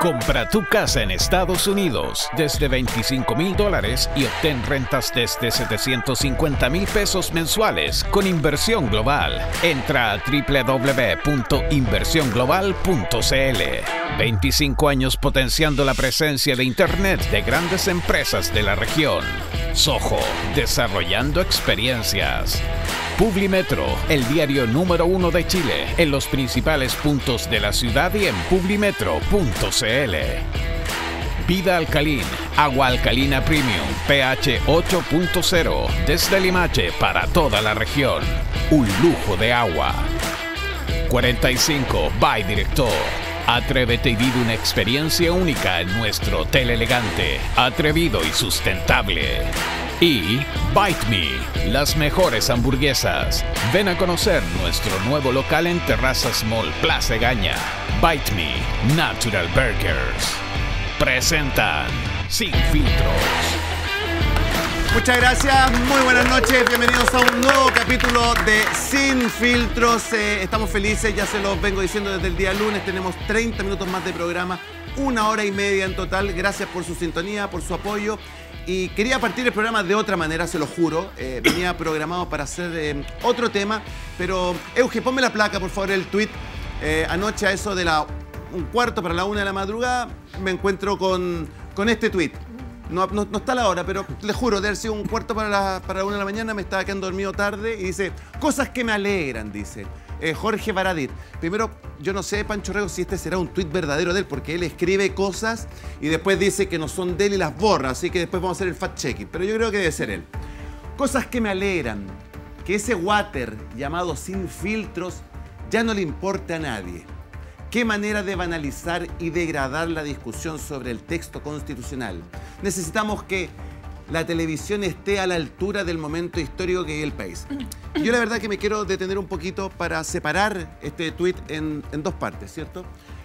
Compra tu casa en Estados Unidos desde $25,000 y obtén rentas desde $750,000 mensuales con Inversión Global. Entra a www.inversionglobal.cl. 25 años potenciando la presencia de Internet de grandes empresas de la región. Soho, desarrollando experiencias. Publimetro, el diario número 1 de Chile, en los principales puntos de la ciudad y en publimetro.cl. Vida Alcalin, agua alcalina premium, pH 8.0, desde Limache para toda la región. Un lujo de agua. 45 by Director. Atrévete y vive una experiencia única en nuestro hotel elegante, atrevido y sustentable. Y Bite Me, las mejores hamburguesas. Ven a conocer nuestro nuevo local en Terrazas Mall Plaza Egaña. Bite Me Natural Burgers. Presentan Sin Filtros. Muchas gracias, muy buenas noches, bienvenidos a un nuevo capítulo de Sin Filtros. Estamos felices, ya se los vengo diciendo desde el día lunes, tenemos 30 minutos más de programa, 1 hora y media en total. Gracias por su sintonía, por su apoyo. Y quería partir el programa de otra manera, se lo juro. Venía programado para hacer otro tema, pero Euge, ponme la placa, por favor, el tweet. Anoche a eso de un cuarto para la 1 de la madrugada, me encuentro con este tweet. No está la hora, pero les juro, de haber sido un cuarto para la 1 de la mañana, me estaba quedando dormido tarde y dice, cosas que me alegran, dice Jorge Baradit. Primero, yo no sé, Pancho Rego, si este será un tuit verdadero de él, porque él escribe cosas y después dice que no son de él y las borra, así que después vamos a hacer el fact-checking, pero yo creo que debe ser él. Cosas que me alegran, que ese water llamado Sin Filtros ya no le importa a nadie. Qué manera de banalizar y degradar la discusión sobre el texto constitucional. Necesitamos que la televisión esté a la altura del momento histórico que vive el país. Yo la verdad que me quiero detener un poquito para separar este tuit en dos partes, ¿cierto?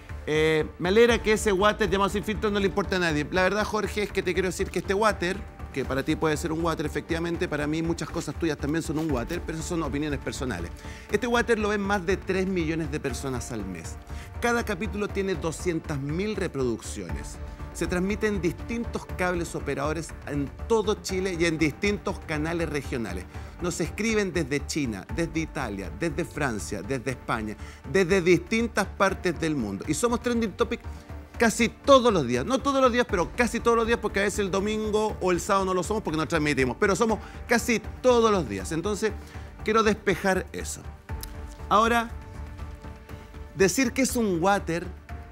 Me alegra que ese water llamado Sin Filtros no le importa a nadie. La verdad, Jorge, es que te quiero decir que este water, que para ti puede ser un water, efectivamente, para mí muchas cosas tuyas también son un water, pero eso son opiniones personales. Este water lo ven más de 3 millones de personas al mes. Cada capítulo tiene 200.000 reproducciones. Se transmite en distintos cables operadores en todo Chile y en distintos canales regionales. Nos escriben desde China, desde Italia, desde Francia, desde España, desde distintas partes del mundo. Y somos trending topic casi todos los días. No todos los días, pero casi todos los días, porque a veces el domingo o el sábado no lo somos porque no transmitimos. Pero somos casi todos los días. Entonces, quiero despejar eso. Ahora, decir que es un water,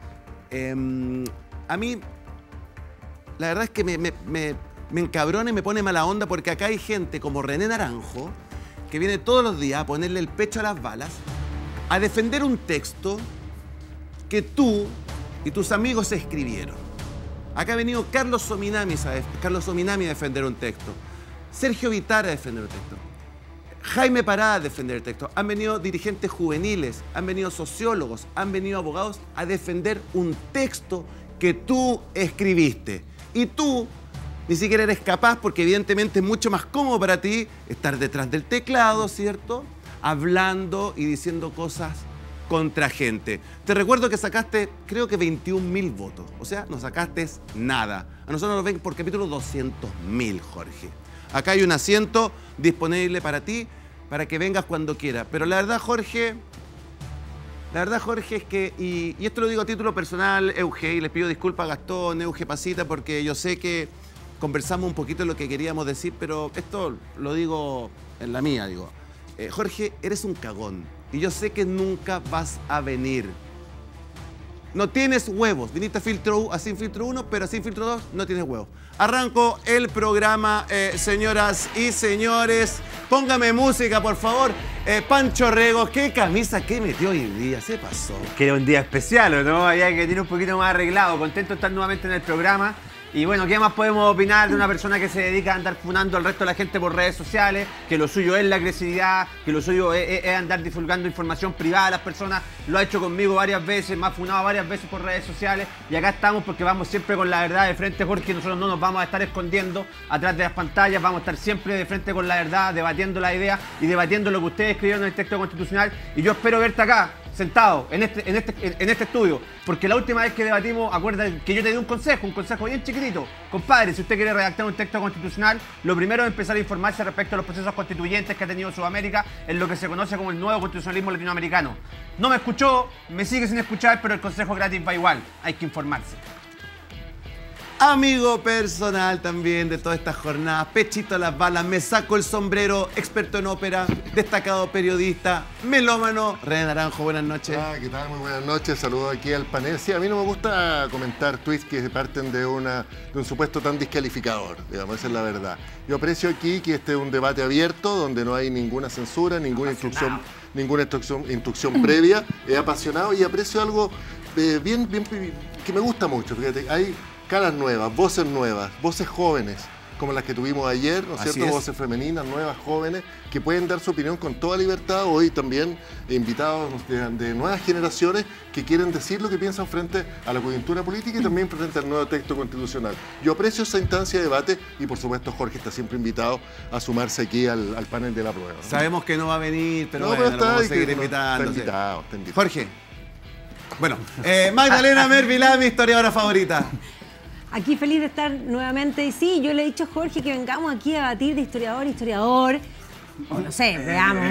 a mí, la verdad es que me encabrona y me pone mala onda, porque acá hay gente como René Naranjo, que viene todos los días a ponerle el pecho a las balas, a defender un texto que tú y tus amigos escribieron. Acá ha venido Carlos Sominami a defender un texto, Sergio Vitara a defender un texto, Jaime Parada a defender el texto. Han venido dirigentes juveniles, han venido sociólogos, han venido abogados a defender un texto que tú escribiste. Y tú ni siquiera eres capaz, porque evidentemente es mucho más cómodo para ti estar detrás del teclado, ¿cierto? Hablando y diciendo cosas contra gente. Te recuerdo que sacaste, creo que 21.000 votos. O sea, no sacaste nada. A nosotros nos ven por capítulo 200.000, Jorge. Acá hay un asiento disponible para ti, para que vengas cuando quieras. Pero la verdad, Jorge, es que, y esto lo digo a título personal, Euge, y les pido disculpas a Gastón, Euge, Pasita, porque yo sé que conversamos un poquito de lo que queríamos decir, pero esto lo digo en la mía, digo. Jorge, eres un cagón, y yo sé que nunca vas a venir. No tienes huevos. Viniste a Sin Filtro 1, pero a Sin Filtro 2 no tienes huevos. Arranco el programa, señoras y señores. Póngame música, por favor. Pancho Rego, ¿qué camisa que metió hoy día? Se pasó. Que era un día especial, ¿no? Había que tener un poquito más arreglado. Contento de estar nuevamente en el programa. Y bueno, ¿qué más podemos opinar de una persona que se dedica a andar funando al resto de la gente por redes sociales? Que lo suyo es la agresividad, que lo suyo es andar divulgando información privada de las personas. Lo ha hecho conmigo varias veces, me ha funado varias veces por redes sociales. Y acá estamos porque vamos siempre con la verdad de frente, Jorge. Nosotros no nos vamos a estar escondiendo atrás de las pantallas. Vamos a estar siempre de frente con la verdad, debatiendo la idea y debatiendo lo que ustedes escribieron en el texto constitucional. Y yo espero verte acá sentados en este estudio. Porque la última vez que debatimos, acuérdate que yo te di un consejo bien chiquitito. Compadre, si usted quiere redactar un texto constitucional, lo primero es empezar a informarse respecto a los procesos constituyentes que ha tenido Sudamérica en lo que se conoce como el nuevo constitucionalismo latinoamericano. No me escuchó, me sigue sin escuchar, pero el consejo gratis va igual. Hay que informarse. Amigo personal también de todas estas jornadas, Pechito Las Balas, me saco el sombrero, experto en ópera, destacado periodista, melómano, René Naranjo, buenas noches. ¿Qué tal? Muy buenas noches, saludos aquí al panel. Sí, a mí no me gusta comentar tweets que parten de un supuesto tan descalificador, digamos, esa es la verdad. Yo aprecio aquí que este es un debate abierto, donde no hay ninguna censura, ninguna instrucción previa, apasionado, y aprecio algo bien que me gusta mucho, fíjate, hay caras nuevas, voces jóvenes, como las que tuvimos ayer, ¿no es cierto? Voces femeninas, nuevas, jóvenes, que pueden dar su opinión con toda libertad. Hoy también invitados de nuevas generaciones que quieren decir lo que piensan frente a la coyuntura política y también frente al nuevo texto constitucional. Yo aprecio esa instancia de debate y, por supuesto, Jorge está siempre invitado a sumarse aquí al panel de la prueba, ¿no? Sabemos que no va a venir, pero bueno, lo vamos a seguir invitando. Está invitado. Jorge. Bueno, Magdalena Mervilá, mi historiadora favorita. Aquí feliz de estar nuevamente. Y sí, yo le he dicho a Jorge que vengamos aquí a debatir de historiador. O no sé, veamos,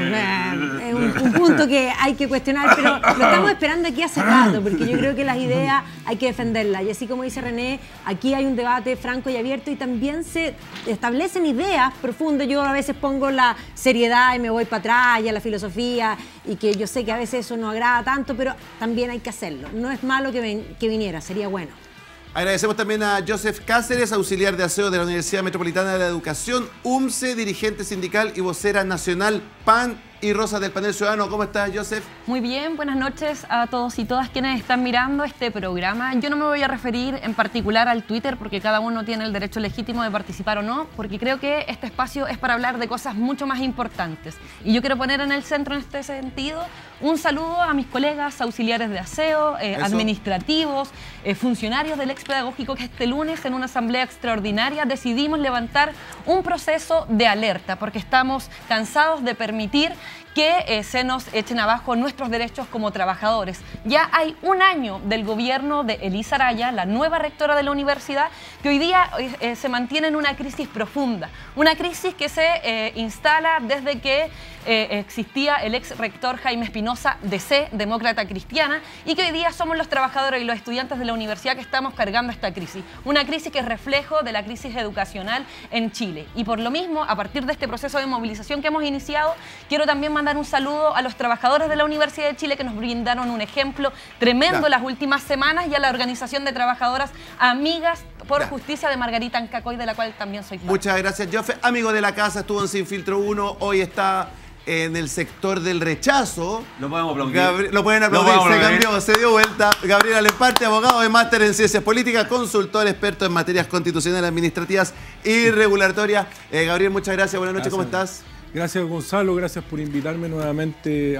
es un punto que hay que cuestionar, pero lo estamos esperando aquí hace rato, porque yo creo que las ideas hay que defenderlas. Y así como dice René, aquí hay un debate franco y abierto y también se establecen ideas profundas. Yo a veces pongo la seriedad y me voy para atrás y a la filosofía, y que yo sé que a veces eso no agrada tanto, pero también hay que hacerlo. No es malo que viniera, sería bueno. Agradecemos también a Joseph Cáceres, auxiliar de aseo de la Universidad Metropolitana de la Educación, UMCE, dirigente sindical y vocera nacional PAN y Rosa del Panel Ciudadano. ¿Cómo estás, Joseph? Muy bien, buenas noches a todos y todas quienes están mirando este programa. Yo no me voy a referir en particular al Twitter, porque cada uno tiene el derecho legítimo de participar o no, porque creo que este espacio es para hablar de cosas mucho más importantes. Y yo quiero poner en el centro, en este sentido, un saludo a mis colegas auxiliares de aseo, administrativos, funcionarios del ex pedagógico, que este lunes en una asamblea extraordinaria decidimos levantar un proceso de alerta, porque estamos cansados de permitir que se nos echen abajo nuestros derechos como trabajadores. Ya hay un año del gobierno de Elisa Araya, la nueva rectora de la universidad, que hoy día se mantiene en una crisis profunda. Una crisis que se instala desde que existía el ex rector Jaime Espinosa, DC, demócrata cristiana, y que hoy día somos los trabajadores y los estudiantes de la universidad que estamos cargando esta crisis. Una crisis que es reflejo de la crisis educacional en Chile. Y por lo mismo, a partir de este proceso de movilización que hemos iniciado, quiero también mandar un saludo a los trabajadores de la Universidad de Chile, que nos brindaron un ejemplo tremendo las últimas semanas, y a la organización de trabajadoras Amigas por Justicia de Margarita Ancacoy, de la cual también soy parte. Muchas gracias, Joffe. Amigo de la casa, estuvo en Sin Filtro 1, hoy está en el sector del rechazo. Lo podemos aplaudir. Lo pueden aplaudir, se cambió, se dio vuelta. Gabriel Alemparte, abogado de máster en Ciencias Políticas, consultor experto en materias constitucionales, administrativas y regulatorias. Gabriel, muchas gracias, buenas noches, ¿cómo estás? Gracias, Gonzalo, gracias por invitarme nuevamente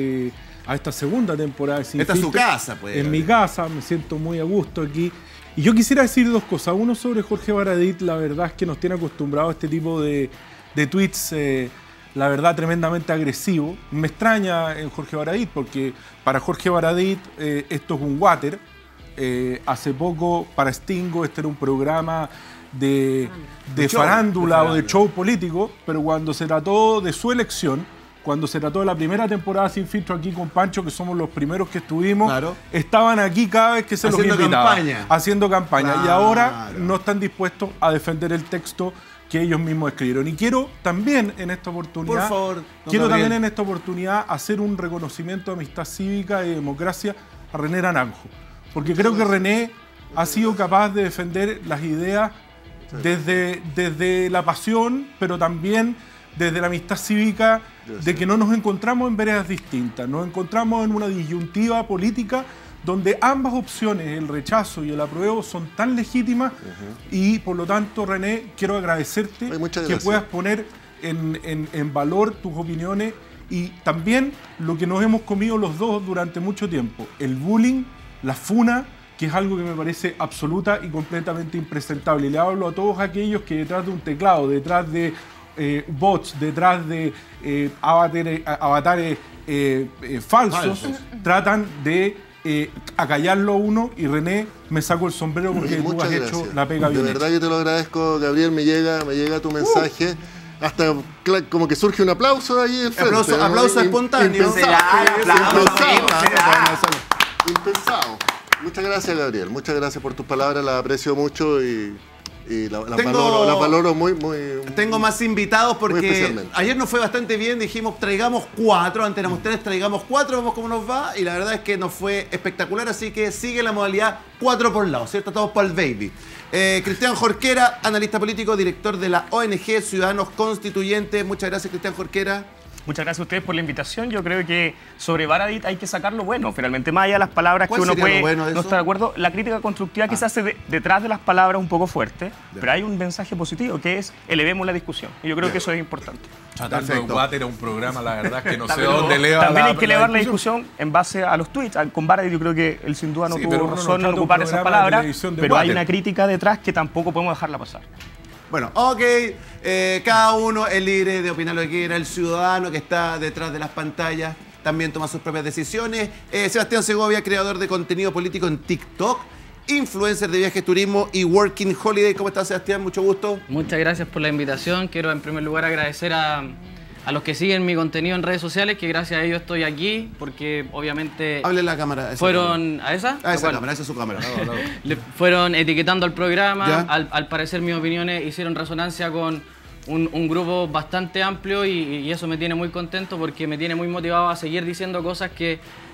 a esta segunda temporada de Sin Esta es Filtro. su casa, pues. En mi casa, me siento muy a gusto aquí. Y yo quisiera decir dos cosas. Uno, sobre Jorge Baradit, la verdad es que nos tiene acostumbrados a este tipo de tweets, la verdad, tremendamente agresivo. Me extraña en Jorge Baradit, porque para Jorge Baradit esto es un water. Hace poco, para Stingo, este era un programa de farándula o de show político, pero cuando se trató de su elección, cuando se trató de la primera temporada Sin Filtro aquí con Pancho, que somos los primeros que estuvimos, estaban aquí cada vez que se los invitaba, haciendo campaña. Y ahora no están dispuestos a defender el texto que ellos mismos escribieron. Y quiero también en esta oportunidad, hacer un reconocimiento de amistad cívica y democracia a René Naranjo, porque creo que René ha sido capaz de defender las ideas desde la pasión, pero también desde la amistad cívica, de que no nos encontramos en veredas distintas, nos encontramos en una disyuntiva política donde ambas opciones, el rechazo y el apruebo, son tan legítimas, y por lo tanto, René, quiero agradecerte que puedas poner en valor tus opiniones y también lo que nos hemos comido los dos durante mucho tiempo, el bullying, la funa, que es algo que me parece absoluta y completamente impresentable. Y le hablo a todos aquellos que detrás de un teclado, detrás de bots, detrás de avatares falsos, tratan de acallarlo uno. Y René, me saco el sombrero porque tú Muchas has gracias. hecho la pega bien De verdad hecha. que te lo agradezco, Gabriel. Me llega tu mensaje. Hasta como que surge un aplauso ahí en frente. Aplauso espontáneo. Impensado. Muchas gracias, Gabriel. Muchas gracias por tus palabras. Las aprecio mucho y las valoro muy. Tengo más invitados Muy porque especialmente. ayer nos fue bastante bien. Dijimos, traigamos 4. Antes éramos 3, traigamos 4. Vamos cómo nos va. Y la verdad es que nos fue espectacular. Así que sigue la modalidad 4 por lado, ¿cierto? Estamos para el baby. Cristian Jorquera, analista político, director de la ONG Ciudadanos Constituyentes. Muchas gracias, Cristian Jorquera. Muchas gracias a ustedes por la invitación. Yo creo que sobre Baradit hay que sacar lo bueno, finalmente, más allá de las palabras que ¿Cuál uno sería lo puede bueno de no eso? estar de acuerdo. La crítica constructiva que se hace detrás de las palabras un poco fuerte, pero hay un mensaje positivo que es elevemos la discusión. Y yo creo que eso es importante. Tratando Perfecto. de Water era un programa, la verdad es que no sé Pero dónde eleva también hay que elevar la discusión. discusión en base a los tweets. Con Baradit yo creo que él sin duda no Sí, pero tuvo uno no razón en trata un ocupar esas programa de palabras, televisión de pero hay Water. una crítica detrás que tampoco podemos dejarla pasar. Bueno, ok, cada uno es libre de opinar lo que quiera. El ciudadano que está detrás de las pantallas también toma sus propias decisiones. Sebastián Segovia, creador de contenido político en TikTok, influencer de viajes, turismo y Working Holiday. ¿Cómo estás, Sebastián? Mucho gusto. Muchas gracias por la invitación. Quiero en primer lugar agradecer a los que siguen mi contenido en redes sociales, que gracias a ellos estoy aquí, porque obviamente Hable en la cámara. fueron... ¿A esa? A esa ¿Cuál? cámara, esa es su cámara. Le fueron etiquetando al programa. Ya. Al parecer mis opiniones hicieron resonancia con un grupo bastante amplio y eso me tiene muy contento porque me tiene muy motivado a seguir diciendo cosas que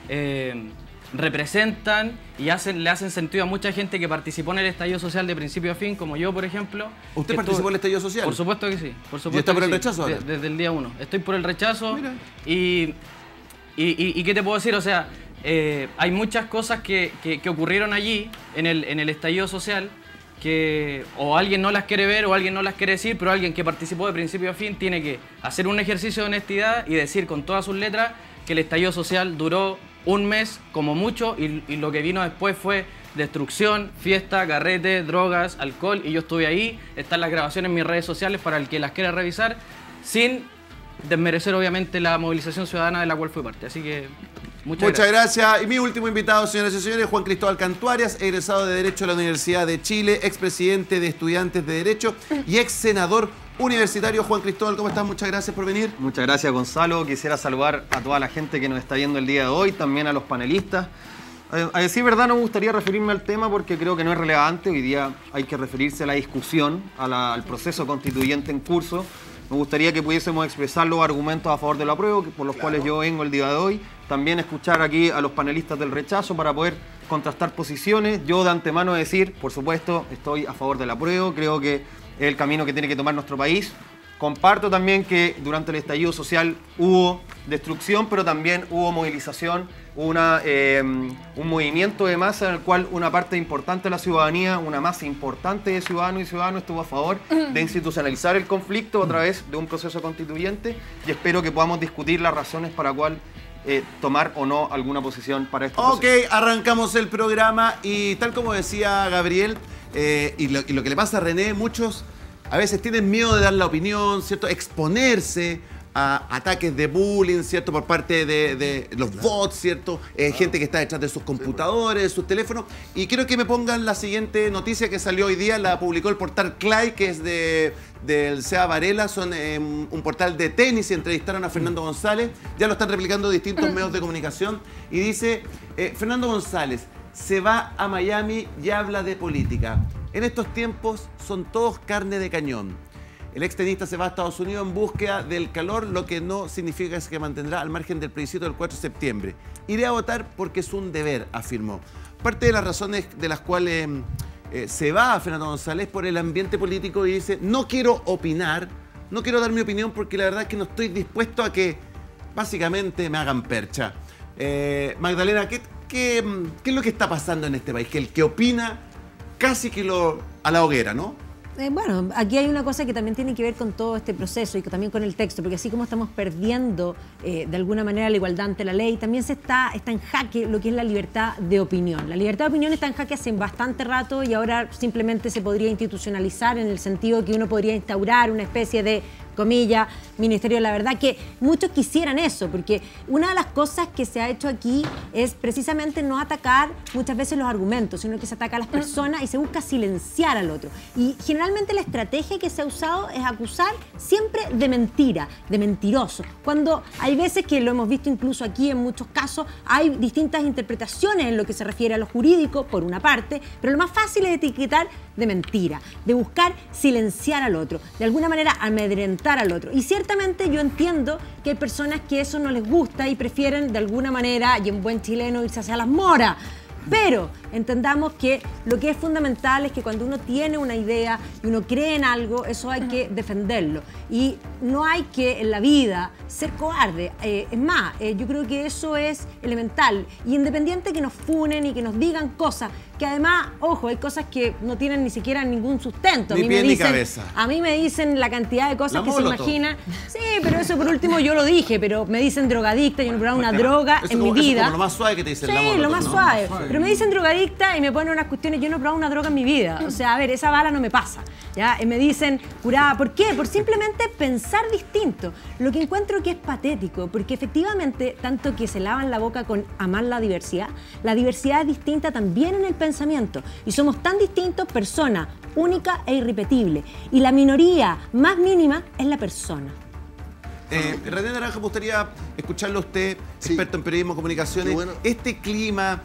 representan y le hacen sentido a mucha gente que participó en el estallido social de principio a fin, como yo, por ejemplo. ¿Usted que participó en el estallido social? Por supuesto que sí. Por supuesto ¿Y está por que el sí. rechazo ahora? Desde el día 1. Estoy por el rechazo. Mira. Y ¿qué te puedo decir? O sea, hay muchas cosas que ocurrieron allí, en el estallido social, que o alguien no las quiere ver o alguien no las quiere decir, pero alguien que participó de principio a fin tiene que hacer un ejercicio de honestidad y decir con todas sus letras que el estallido social duró un mes como mucho y lo que vino después fue destrucción, fiesta, carrete, drogas, alcohol, y yo estuve ahí. Están las grabaciones en mis redes sociales para el que las quiera revisar, sin desmerecer obviamente la movilización ciudadana de la cual fui parte. Así que muchas gracias. Y mi último invitado, señoras y señores, Juan Cristóbal Cantuarias, egresado de Derecho de la Universidad de Chile, expresidente de Estudiantes de Derecho y ex senador universitario. Juan Cristóbal, ¿cómo estás? Muchas gracias por venir. Muchas gracias, Gonzalo. Quisiera saludar a toda la gente que nos está viendo el día de hoy, también a los panelistas. A decir verdad, no me gustaría referirme al tema porque creo que no es relevante. Hoy día hay que referirse a la discusión, al proceso constituyente en curso. Me gustaría que pudiésemos expresar los argumentos a favor del apruebo, por los cuales yo vengo el día de hoy. También escuchar aquí a los panelistas del rechazo para poder contrastar posiciones. Yo de antemano decir, por supuesto, estoy a favor del apruebo. Creo que es el camino que tiene que tomar nuestro país. Comparto también que durante el estallido social hubo destrucción, pero también hubo movilización, un movimiento de masa en el cual una parte importante de la ciudadanía, una masa importante de ciudadanos y ciudadanos estuvo a favor de institucionalizar el conflicto a través de un proceso constituyente, y espero que podamos discutir las razones para cuál tomar o no alguna posición para este proceso. Ok, arrancamos el programa y tal como decía Gabriel, y lo que le pasa a René, muchos a veces tienen miedo de dar la opinión, ¿cierto? Exponerse a ataques de bullying, ¿cierto? Por parte de los bots, ¿cierto? Gente que está detrás de sus computadores, de sus teléfonos. Y quiero que me pongan la siguiente noticia que salió hoy día, la publicó el portal Clay, que es del Seba Varela, son un portal de tenis y entrevistaron a Fernando González. Ya lo están replicando distintos medios de comunicación. Y dice, Fernando González se va a Miami y habla de política. En estos tiempos son todos carne de cañón. El extenista se va a Estados Unidos en búsqueda del calor, lo que no significa es que mantendrá al margen del plebiscito del 4 de septiembre. Iré a votar porque es un deber, afirmó. Parte de las razones de las cuales se va a Fernando González por el ambiente político y dice, no quiero opinar, no quiero dar mi opinión porque la verdad es que no estoy dispuesto a que básicamente me hagan percha. Magdalena, ¿qué es lo que está pasando en este país? Que el que opina casi que a la hoguera, ¿no? Bueno, aquí hay una cosa que también tiene que ver con todo este proceso y también con el texto, porque así como estamos perdiendo de alguna manera la igualdad ante la ley, también está en jaque lo que es la libertad de opinión. La libertad de opinión está en jaque hace bastante rato y ahora simplemente se podría institucionalizar en el sentido que uno podría instaurar una especie de comillas, Ministerio de la Verdad, que muchos quisieran eso, porque una de las cosas que se ha hecho aquí es precisamente no atacar muchas veces los argumentos, sino que se ataca a las personas y se busca silenciar al otro. Y generalmente la estrategia que se ha usado es acusar siempre de mentira, de mentiroso, cuando hay veces que lo hemos visto incluso aquí en muchos casos, hay distintas interpretaciones en lo que se refiere a lo jurídico, por una parte, pero lo más fácil es etiquetar de mentira, de buscar silenciar al otro, de alguna manera amedrentar al otro. Y ciertamente yo entiendo que hay personas que eso no les gusta y prefieren de alguna manera, y en buen chileno, irse hacia las moras. Pero entendamos que lo que es fundamental es que cuando uno tiene una idea y uno cree en algo, eso hay que defenderlo. Y no hay que en la vida ser cobarde. Es más, yo creo que eso es elemental. Y independiente que nos funen y que nos digan cosas, que además, ojo, hay cosas que no tienen ni siquiera ningún sustento. Ni pie ni cabeza. A mí me dicen la cantidad de cosas que se imaginan. Sí, pero eso por último yo lo dije, pero me dicen drogadicta, yo no he probado una droga en mi vida. Eso es como lo más suave que te dicen. Sí, lo más suave. Pero me dicen drogadicta y me ponen unas cuestiones, yo no he probado una droga en mi vida. O sea, a ver, esa bala no me pasa. ¿Ya? Y me dicen curada. ¿Por qué? Por simplemente pensar distinto. Lo que encuentro que es patético, porque efectivamente, tanto que se lavan la boca con amar la diversidad es distinta también en el pensamiento. Y somos tan distintos, persona única e irrepetible. Y la minoría más mínima es la persona. René Naranjo, me gustaría escucharlo a usted, experto en periodismo, comunicaciones. Bueno. Este clima,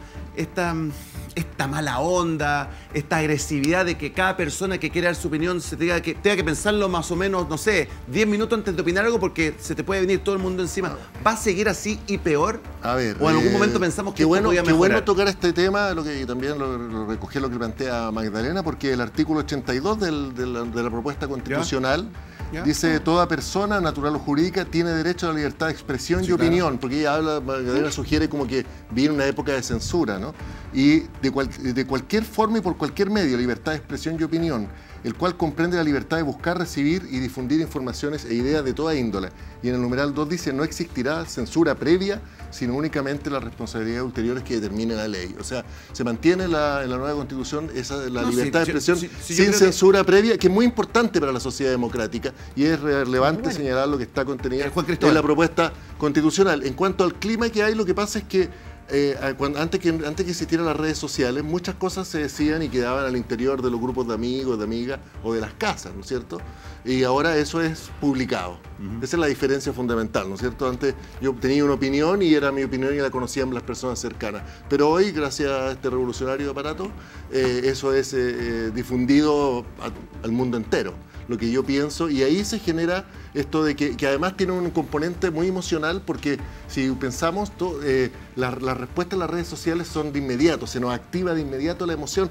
esta mala onda, esta agresividad de que cada persona que quiera dar su opinión tenga que pensarlo más o menos, no sé, 10 minutos antes de opinar algo porque se te puede venir todo el mundo encima. ¿Va a seguir así y peor? A ver, ¿o en algún momento pensamos que podía mejorar? Qué bueno tocar este tema, y también lo recogí lo que plantea Magdalena, porque el artículo 82 de la propuesta constitucional dice: toda persona, natural o jurídica, tiene derecho a la libertad de expresión y opinión, porque ella habla, Magdalena sugiere como que viene una época de censura, ¿no? Y de cualquier forma y por cualquier medio, libertad de expresión y opinión, el cual comprende la libertad de buscar, recibir y difundir informaciones e ideas de toda índole. Y en el numeral 2 dice: no existirá censura previa, sino únicamente las responsabilidades ulteriores que determine la ley. O sea, se mantiene en la nueva Constitución la libertad de expresión sin censura previa, que es muy importante para la sociedad democrática, y es relevante señalar lo que está contenido en la propuesta constitucional. En cuanto al clima que hay, lo que pasa es que antes que existieran las redes sociales, muchas cosas se decían y quedaban al interior de los grupos de amigos, de amigas o de las casas, ¿no es cierto? Y ahora eso es publicado. Esa es la diferencia fundamental, ¿no es cierto? Antes yo tenía una opinión y era mi opinión y la conocían las personas cercanas. Pero hoy, gracias a este revolucionario aparato, eso es difundido al mundo entero, lo que yo pienso, y ahí se genera esto de que además tiene un componente muy emocional, porque si pensamos, las respuestas en las redes sociales son de inmediato, se nos activa de inmediato la emoción,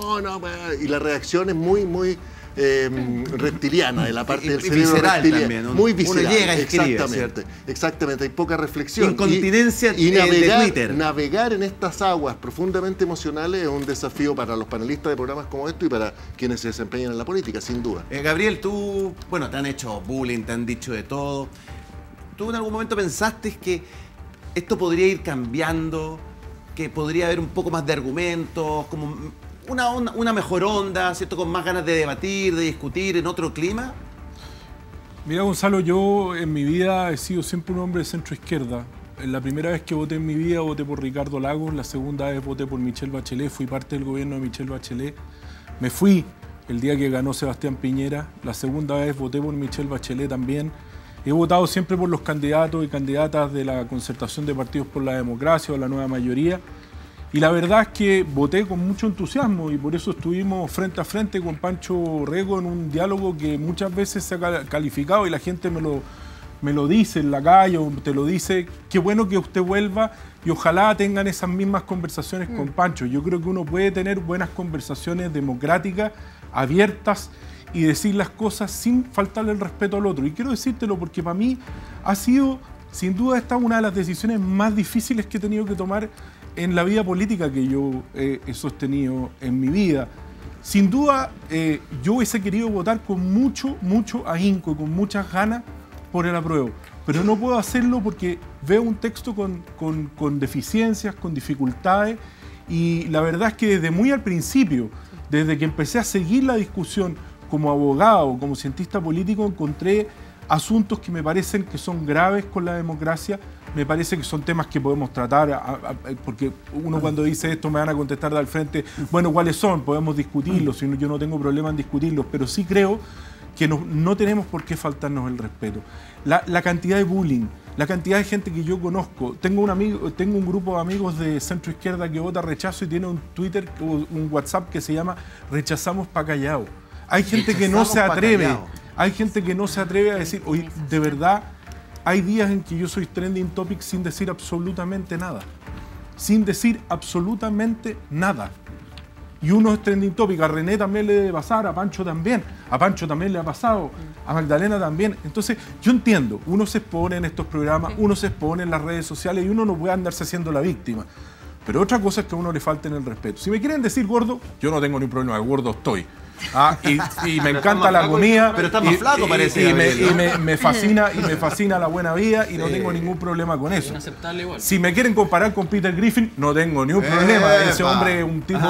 y la reacción es muy reptiliana, de la parte del cerebro reptiliano, también, muy visceral. Uno llega y escribe, exactamente, hay poca reflexión. Incontinencia y de Twitter. Navegar en estas aguas profundamente emocionales es un desafío para los panelistas de programas como esto y para quienes se desempeñan en la política, sin duda. Gabriel, tú, te han hecho bullying, te han dicho de todo. ¿Tú en algún momento pensaste que esto podría ir cambiando, que podría haber un poco más de argumentos, como una mejor onda, ¿cierto? Con más ganas de debatir, de discutir en otro clima? Mira, Gonzalo, yo en mi vida he sido siempre un hombre de centro izquierda. La primera vez que voté en mi vida voté por Ricardo Lagos, la segunda vez voté por Michelle Bachelet, fui parte del gobierno de Michelle Bachelet. Me fui el día que ganó Sebastián Piñera, la segunda vez voté por Michelle Bachelet también. He votado siempre por los candidatos y candidatas de la concertación de partidos por la democracia o la nueva mayoría. Y la verdad es que voté con mucho entusiasmo y por eso estuvimos frente a frente con Pancho Rego en un diálogo que muchas veces se ha calificado y la gente me lo dice en la calle o te lo dice. Qué bueno que usted vuelva y ojalá tengan esas mismas conversaciones con Pancho. Yo creo que uno puede tener buenas conversaciones democráticas, abiertas y decir las cosas sin faltarle el respeto al otro. Y quiero decírtelo porque para mí ha sido, sin duda, esta una de las decisiones más difíciles que he tenido que tomar en la vida política que yo he sostenido en mi vida. Sin duda, yo hubiese querido votar con mucho ahínco, con muchas ganas por el apruebo, pero no puedo hacerlo porque veo un texto con deficiencias, con dificultades, y la verdad es que desde muy al principio, desde que empecé a seguir la discusión como abogado, como cientista político, encontré asuntos que me parecen que son graves con la democracia. Me parece que son temas que podemos tratar, porque uno cuando dice esto me van a contestar de al frente, bueno, ¿cuáles son? Podemos discutirlos, yo no tengo problema en discutirlos, pero sí creo que no tenemos por qué faltarnos el respeto. La cantidad de bullying, la cantidad de gente que yo conozco. Tengo un grupo de amigos de centro izquierda que vota rechazo y tiene un Twitter o un WhatsApp que se llama Rechazamos pa' Callao. Hay gente que no se atreve, a decir, oye, de verdad, hay días en que yo soy trending topic sin decir absolutamente nada. Sin decir absolutamente nada. Y uno es trending topic. A René también le debe pasar, a Pancho también. A Pancho también le ha pasado, a Magdalena también. Entonces, yo entiendo, uno se expone en estos programas, uno se expone en las redes sociales y uno no puede andarse haciendo la víctima. Pero otra cosa es que a uno le falten el respeto. Si me quieren decir gordo, yo no tengo ningún problema, gordo estoy. Y me encanta la comida, pero está más flaco, parece. Y me fascina la buena vida y no tengo ningún problema con eso. Inaceptable igual. Si me quieren comparar con Peter Griffin, no tengo ni un problema. Ese hombre es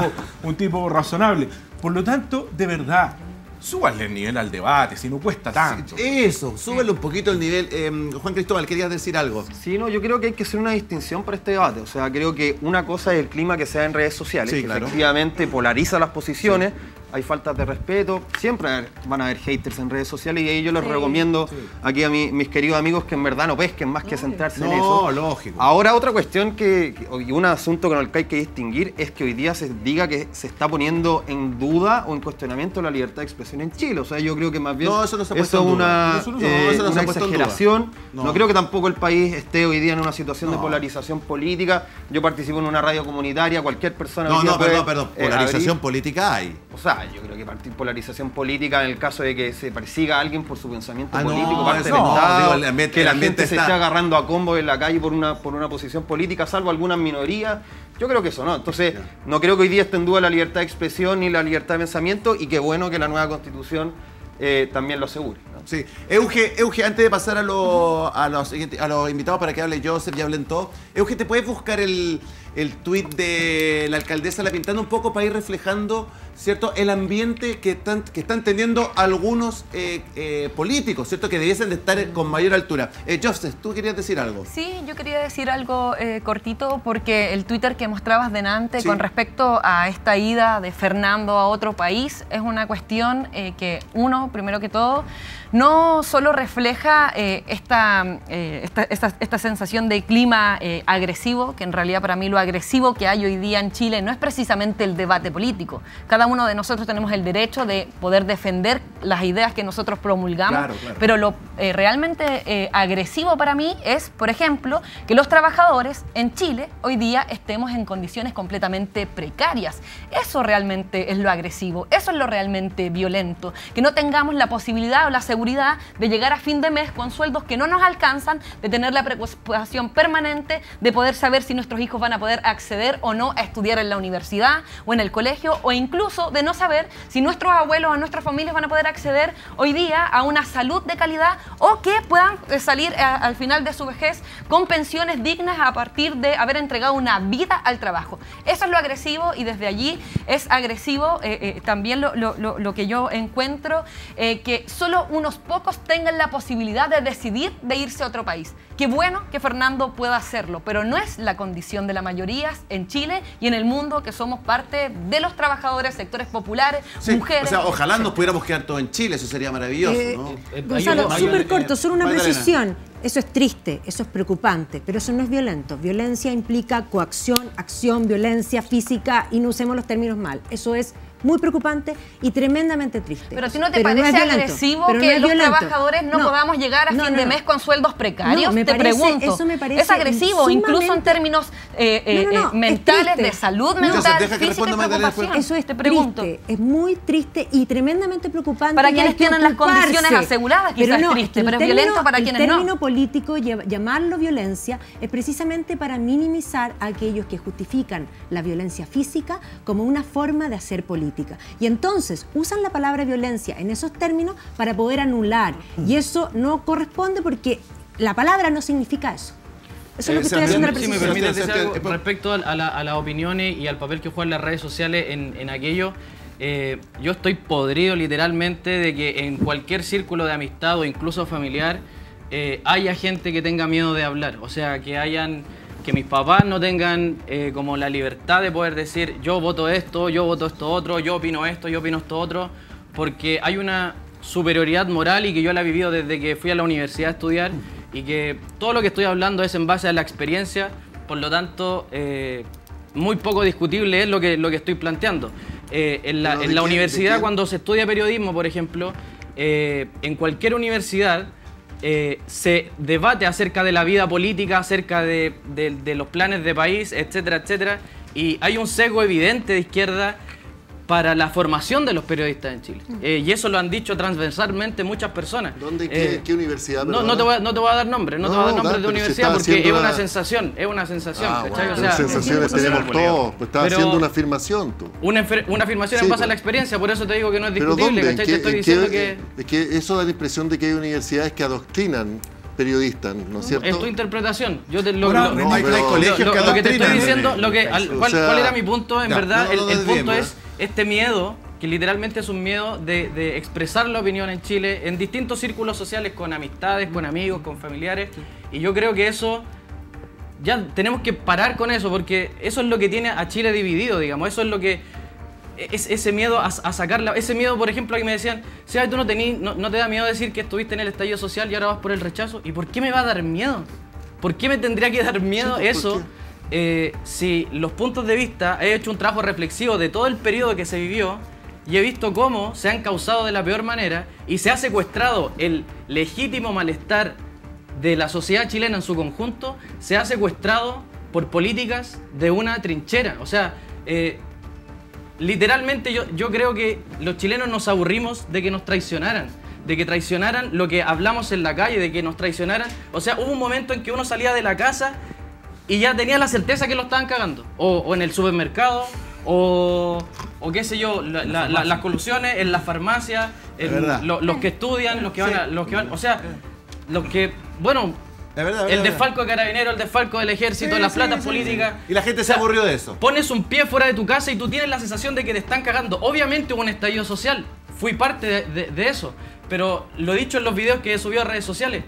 un tipo razonable. Por lo tanto, de verdad, súbanle el nivel al debate, si no cuesta tanto. Eso, súbele un poquito el nivel. Juan Cristóbal, ¿querías decir algo? Sí, no, yo creo que hay que hacer una distinción para este debate. O sea, creo que una cosa es el clima que se da en redes sociales, que efectivamente polariza las posiciones. Hay faltas de respeto, siempre van a haber haters en redes sociales y ahí yo les recomiendo aquí a mis queridos amigos que en verdad no pesquen más que centrarse en eso. No, lógico. Ahora otra cuestión y un asunto con el que hay que distinguir es que hoy día se diga que se está poniendo en duda o en cuestionamiento la libertad de expresión en Chile. O sea, yo creo que más bien eso es una exageración. No creo que tampoco el país esté hoy día en una situación de polarización política. Yo participo en una radio comunitaria, cualquier persona... Perdón, polarización política hay. O sea, yo creo que polarización política en el caso de que se persiga a alguien por su pensamiento político, parte del Estado, que la gente se esté agarrando a combos en la calle por una posición política, salvo algunas minorías. Yo creo que eso no. Entonces, no creo que hoy día esté en duda la libertad de expresión ni la libertad de pensamiento y qué bueno que la nueva Constitución también lo asegure, ¿no? Sí. Euge, antes de pasar a los invitados para que hable Joseph y hablen todos, Euge, ¿te puedes buscar el tuit de la alcaldesa La Pintana un poco para ir reflejando, ¿cierto?, el ambiente que están teniendo algunos políticos, ¿cierto?, que debiesen de estar con mayor altura. Joseph, ¿tú querías decir algo? Sí, yo quería decir algo cortito porque el Twitter que mostrabas delante con respecto a esta ida de Fernando a otro país es una cuestión que primero que todo, no solo refleja esta sensación de clima agresivo, que en realidad para mí lo agresivo que hay hoy día en Chile no es precisamente el debate político. Cada uno de nosotros tenemos el derecho de poder defender las ideas que nosotros promulgamos, pero lo realmente agresivo para mí es, por ejemplo, que los trabajadores en Chile hoy día estemos en condiciones completamente precarias. Eso realmente es lo agresivo, eso es lo realmente violento, que no tengamos la posibilidad o la seguridad de llegar a fin de mes con sueldos que no nos alcanzan, de tener la preocupación permanente de poder saber si nuestros hijos van a poder acceder o no a estudiar en la universidad o en el colegio, o incluso de no saber si nuestros abuelos o nuestras familias van a poder acceder hoy día a una salud de calidad o que puedan salir al final de su vejez con pensiones dignas a partir de haber entregado una vida al trabajo. Eso es lo agresivo y desde allí es agresivo también lo que yo encuentro, que solo unos pocos tengan la posibilidad de decidir de irse a otro país. Qué bueno que Fernando pueda hacerlo, pero no es la condición de la mayoría en Chile y en el mundo, que somos parte de los trabajadores, sectores populares, mujeres. O sea, ojalá nos pudiéramos quedar todos en Chile, eso sería maravilloso, ¿no? Gonzalo, súper corto, solo una precisión. Eso es triste, eso es preocupante, pero eso no es violento. Violencia implica coacción, acción, violencia física, y no usemos los términos mal. Eso es muy preocupante y tremendamente triste. ¿Pero a ti no te parece agresivo que los trabajadores no podamos llegar a fin de mes con sueldos precarios? Te pregunto. Eso me parece es agresivo, incluso en términos mentales, de salud mental, física y preocupación. Eso es triste, es muy triste y tremendamente preocupante. Para quienes tienen las condiciones aseguradas quizás es triste, pero es violento para quienes no. El término político, llamarlo violencia, es precisamente para minimizar a aquellos que justifican la violencia física como una forma de hacer política. Y entonces usan la palabra violencia en esos términos para poder anular. Y eso no corresponde porque la palabra no significa eso. Eso es lo que estoy haciendo. Si me permite decir algo respecto a las opiniones y al papel que juegan las redes sociales en aquello. yo estoy podrido literalmente de que en cualquier círculo de amistad o incluso familiar haya gente que tenga miedo de hablar. O sea, que mis papás no tengan como la libertad de poder decir yo voto esto otro, yo opino esto otro, porque hay una superioridad moral y que yo la he vivido desde que fui a la universidad a estudiar y que todo lo que estoy hablando es en base a la experiencia, por lo tanto muy poco discutible es lo que estoy planteando. En la universidad, cuando se estudia periodismo, por ejemplo, en cualquier universidad se debate acerca de la vida política, acerca de los planes de país, etcétera, etcétera, y hay un sesgo evidente de izquierda para la formación de los periodistas en Chile. Y eso lo han dicho transversalmente muchas personas. ¿Dónde? ¿Qué universidad? No te voy a dar nombre, de universidad porque es una sensación, ¿cachai? Bueno, o sea, sensaciones tenemos todos, pues estás haciendo una afirmación tú. Una afirmación en base a la experiencia, por eso te digo que no es discutible, ¿cachai? Te estoy diciendo que... Es que eso da la impresión de que hay universidades que adoctrinan periodistas, ¿no es cierto? Es tu interpretación. Yo hay colegios que lo que te estoy adoctrinan. diciendo, ¿cuál era mi punto? En verdad, el punto es este miedo, que literalmente es un miedo de expresar la opinión en Chile, en distintos círculos sociales, con amistades, con amigos, con familiares. Y yo creo que eso, ya tenemos que parar con eso, porque eso es lo que tiene a Chile dividido, digamos. Eso es lo que... Es ese miedo a sacarla. Ese miedo, por ejemplo, que me decían, Seba, ¿tú no te da miedo decir que estuviste en el estallido social y ahora vas por el rechazo? ¿Y por qué me va a dar miedo? ¿Por qué me tendría que dar miedo eso? Si los puntos de vista, he hecho un trabajo reflexivo de todo el periodo que se vivió y he visto cómo se han causado de la peor manera y se ha secuestrado el legítimo malestar de la sociedad chilena en su conjunto, se ha secuestrado por políticas de una trinchera. O sea, literalmente yo creo que los chilenos nos aburrimos de que nos traicionaran, de que traicionaran lo que hablamos en la calle, de que nos traicionaran. O sea, hubo un momento en que uno salía de la casa y ya tenía la certeza que lo estaban cagando. O en el supermercado, o qué sé yo, las colusiones en las farmacias, los que estudian, los que van, o sea, los que, bueno, el desfalco de Carabineros, el desfalco del Ejército, las platas políticas. Y la gente se aburrió de eso. Pones un pie fuera de tu casa y tú tienes la sensación de que te están cagando. Obviamente hubo un estallido social, fui parte de eso, pero lo he dicho en los videos que he subido a redes sociales.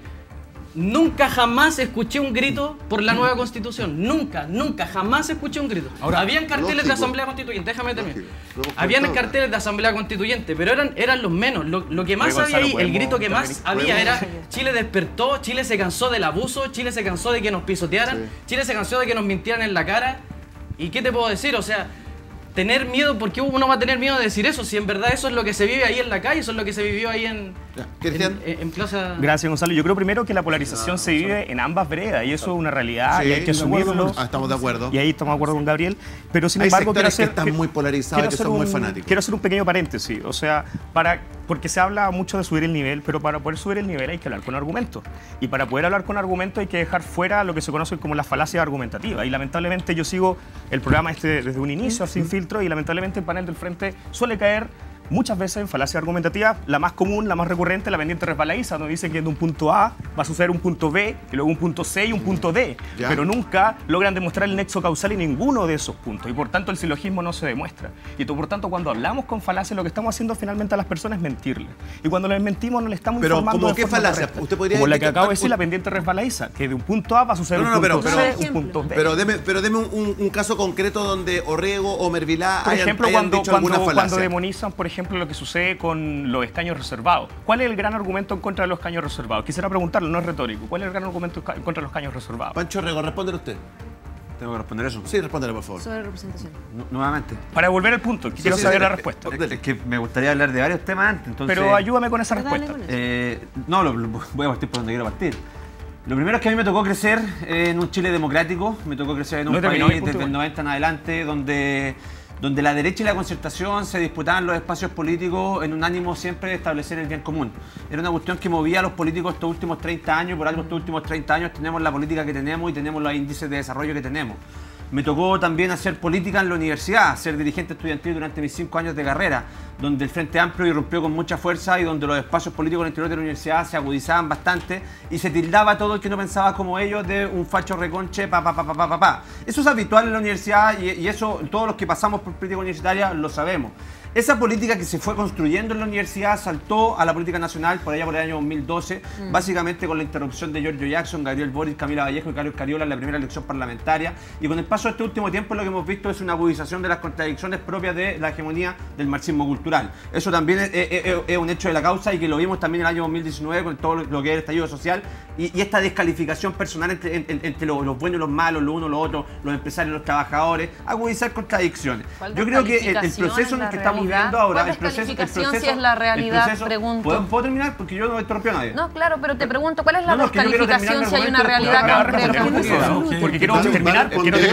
Nunca jamás escuché un grito por la nueva Constitución. Nunca jamás escuché un grito. Ahora, habían carteles de Asamblea Constituyente, déjame terminar. Habían carteles de Asamblea Constituyente, pero eran los menos. Lo que más había ahí, el grito que más había era Chile despertó, Chile se cansó del abuso, Chile se cansó de que nos pisotearan, Chile se cansó de que nos mintieran en la cara. ¿Y qué te puedo decir? O sea, tener miedo, ¿por qué uno va a tener miedo de decir eso? Si en verdad eso es lo que se vive ahí en la calle, eso es lo que se vivió ahí en Plaza... Gracias, Gonzalo. Yo creo primero que la polarización se vive en ambas veredas y eso es una realidad y hay que asumirlo. Estamos de acuerdo. Y ahí estamos de acuerdo con Gabriel. Pero sin embargo, que están muy polarizados, que son muy fanáticos. Quiero hacer un pequeño paréntesis. O sea, porque se habla mucho de subir el nivel, pero para poder subir el nivel hay que hablar con argumentos. Y para poder hablar con argumentos hay que dejar fuera lo que se conoce como las falacias argumentativas. Y lamentablemente yo sigo el programa desde un inicio, sin filtro, y lamentablemente el panel del frente suele caer muchas veces en falacias argumentativas. La más común, la más recurrente, la pendiente resbaladiza, donde dicen que de un punto A va a suceder un punto B, y luego un punto C y un punto D. Pero nunca logran demostrar el nexo causal en ninguno de esos puntos. Y por tanto el silogismo no se demuestra. Y por tanto cuando hablamos con falacias, lo que estamos haciendo finalmente a las personas es mentirles. Y cuando les mentimos no les estamos informando. ¿Pero qué falacia? ¿Usted podría como la que acabo de decir, la pendiente resbaladiza, que de un punto A va a suceder un punto C, un punto B. Pero deme un caso concreto donde Orrego o Mervilá hayan dicho alguna falacia. Cuando demonizan, por ejemplo, lo que sucede con los escaños reservados. ¿Cuál es el gran argumento en contra de los escaños reservados? Quisiera preguntarlo, no es retórico. ¿Cuál es el gran argumento en contra de los escaños reservados? Pancho Orrego, respóndelo usted. ¿Tengo que responder eso? Sí, respóndelo, por favor. Sobre representación. Nuevamente. Para devolver al punto, quiero saber la respuesta. Es que me gustaría hablar de varios temas antes, entonces... Pero ayúdame con esa respuesta. Voy a partir por donde quiero partir. Lo primero es que a mí me tocó crecer en un Chile democrático, me tocó crecer en un país desde el 90 en adelante, donde la derecha y la concertación se disputaban los espacios políticos en un ánimo siempre de establecer el bien común. Era una cuestión que movía a los políticos estos últimos 30 años, por algo estos últimos 30 años tenemos la política que tenemos y tenemos los índices de desarrollo que tenemos. Me tocó también hacer política en la universidad, ser dirigente estudiantil durante mis 5 años de carrera, donde el Frente Amplio irrumpió con mucha fuerza y donde los espacios políticos en el interior de la universidad se agudizaban bastante y se tildaba a todo el que no pensaba como ellos de un facho reconche, Eso es habitual en la universidad y eso todos los que pasamos por política universitaria lo sabemos. esa política que se fue construyendo en la universidad saltó a la política nacional por allá por el año 2012, básicamente con la interrupción de Giorgio Jackson, Gabriel Boric, Camila Vallejo y Carlos Cariola en la primera elección parlamentaria. Y con el paso de este último tiempo lo que hemos visto es una agudización de las contradicciones propias de la hegemonía del marxismo cultural. Eso también es un hecho de la causa y que lo vimos también en el año 2019 con todo lo que es el estallido social y esta descalificación personal entre los buenos y los malos, los unos, los otros, los empresarios y los trabajadores, agudizar contradicciones. Yo creo que el proceso en el que estamos viendo ahora, el proceso si es la realidad, pregunto. ¿Puedo terminar? Porque yo no interrumpí a nadie. No, claro, pero te pregunto, ¿cuál es la descalificación si hay una realidad concreta? Porque quiero terminar.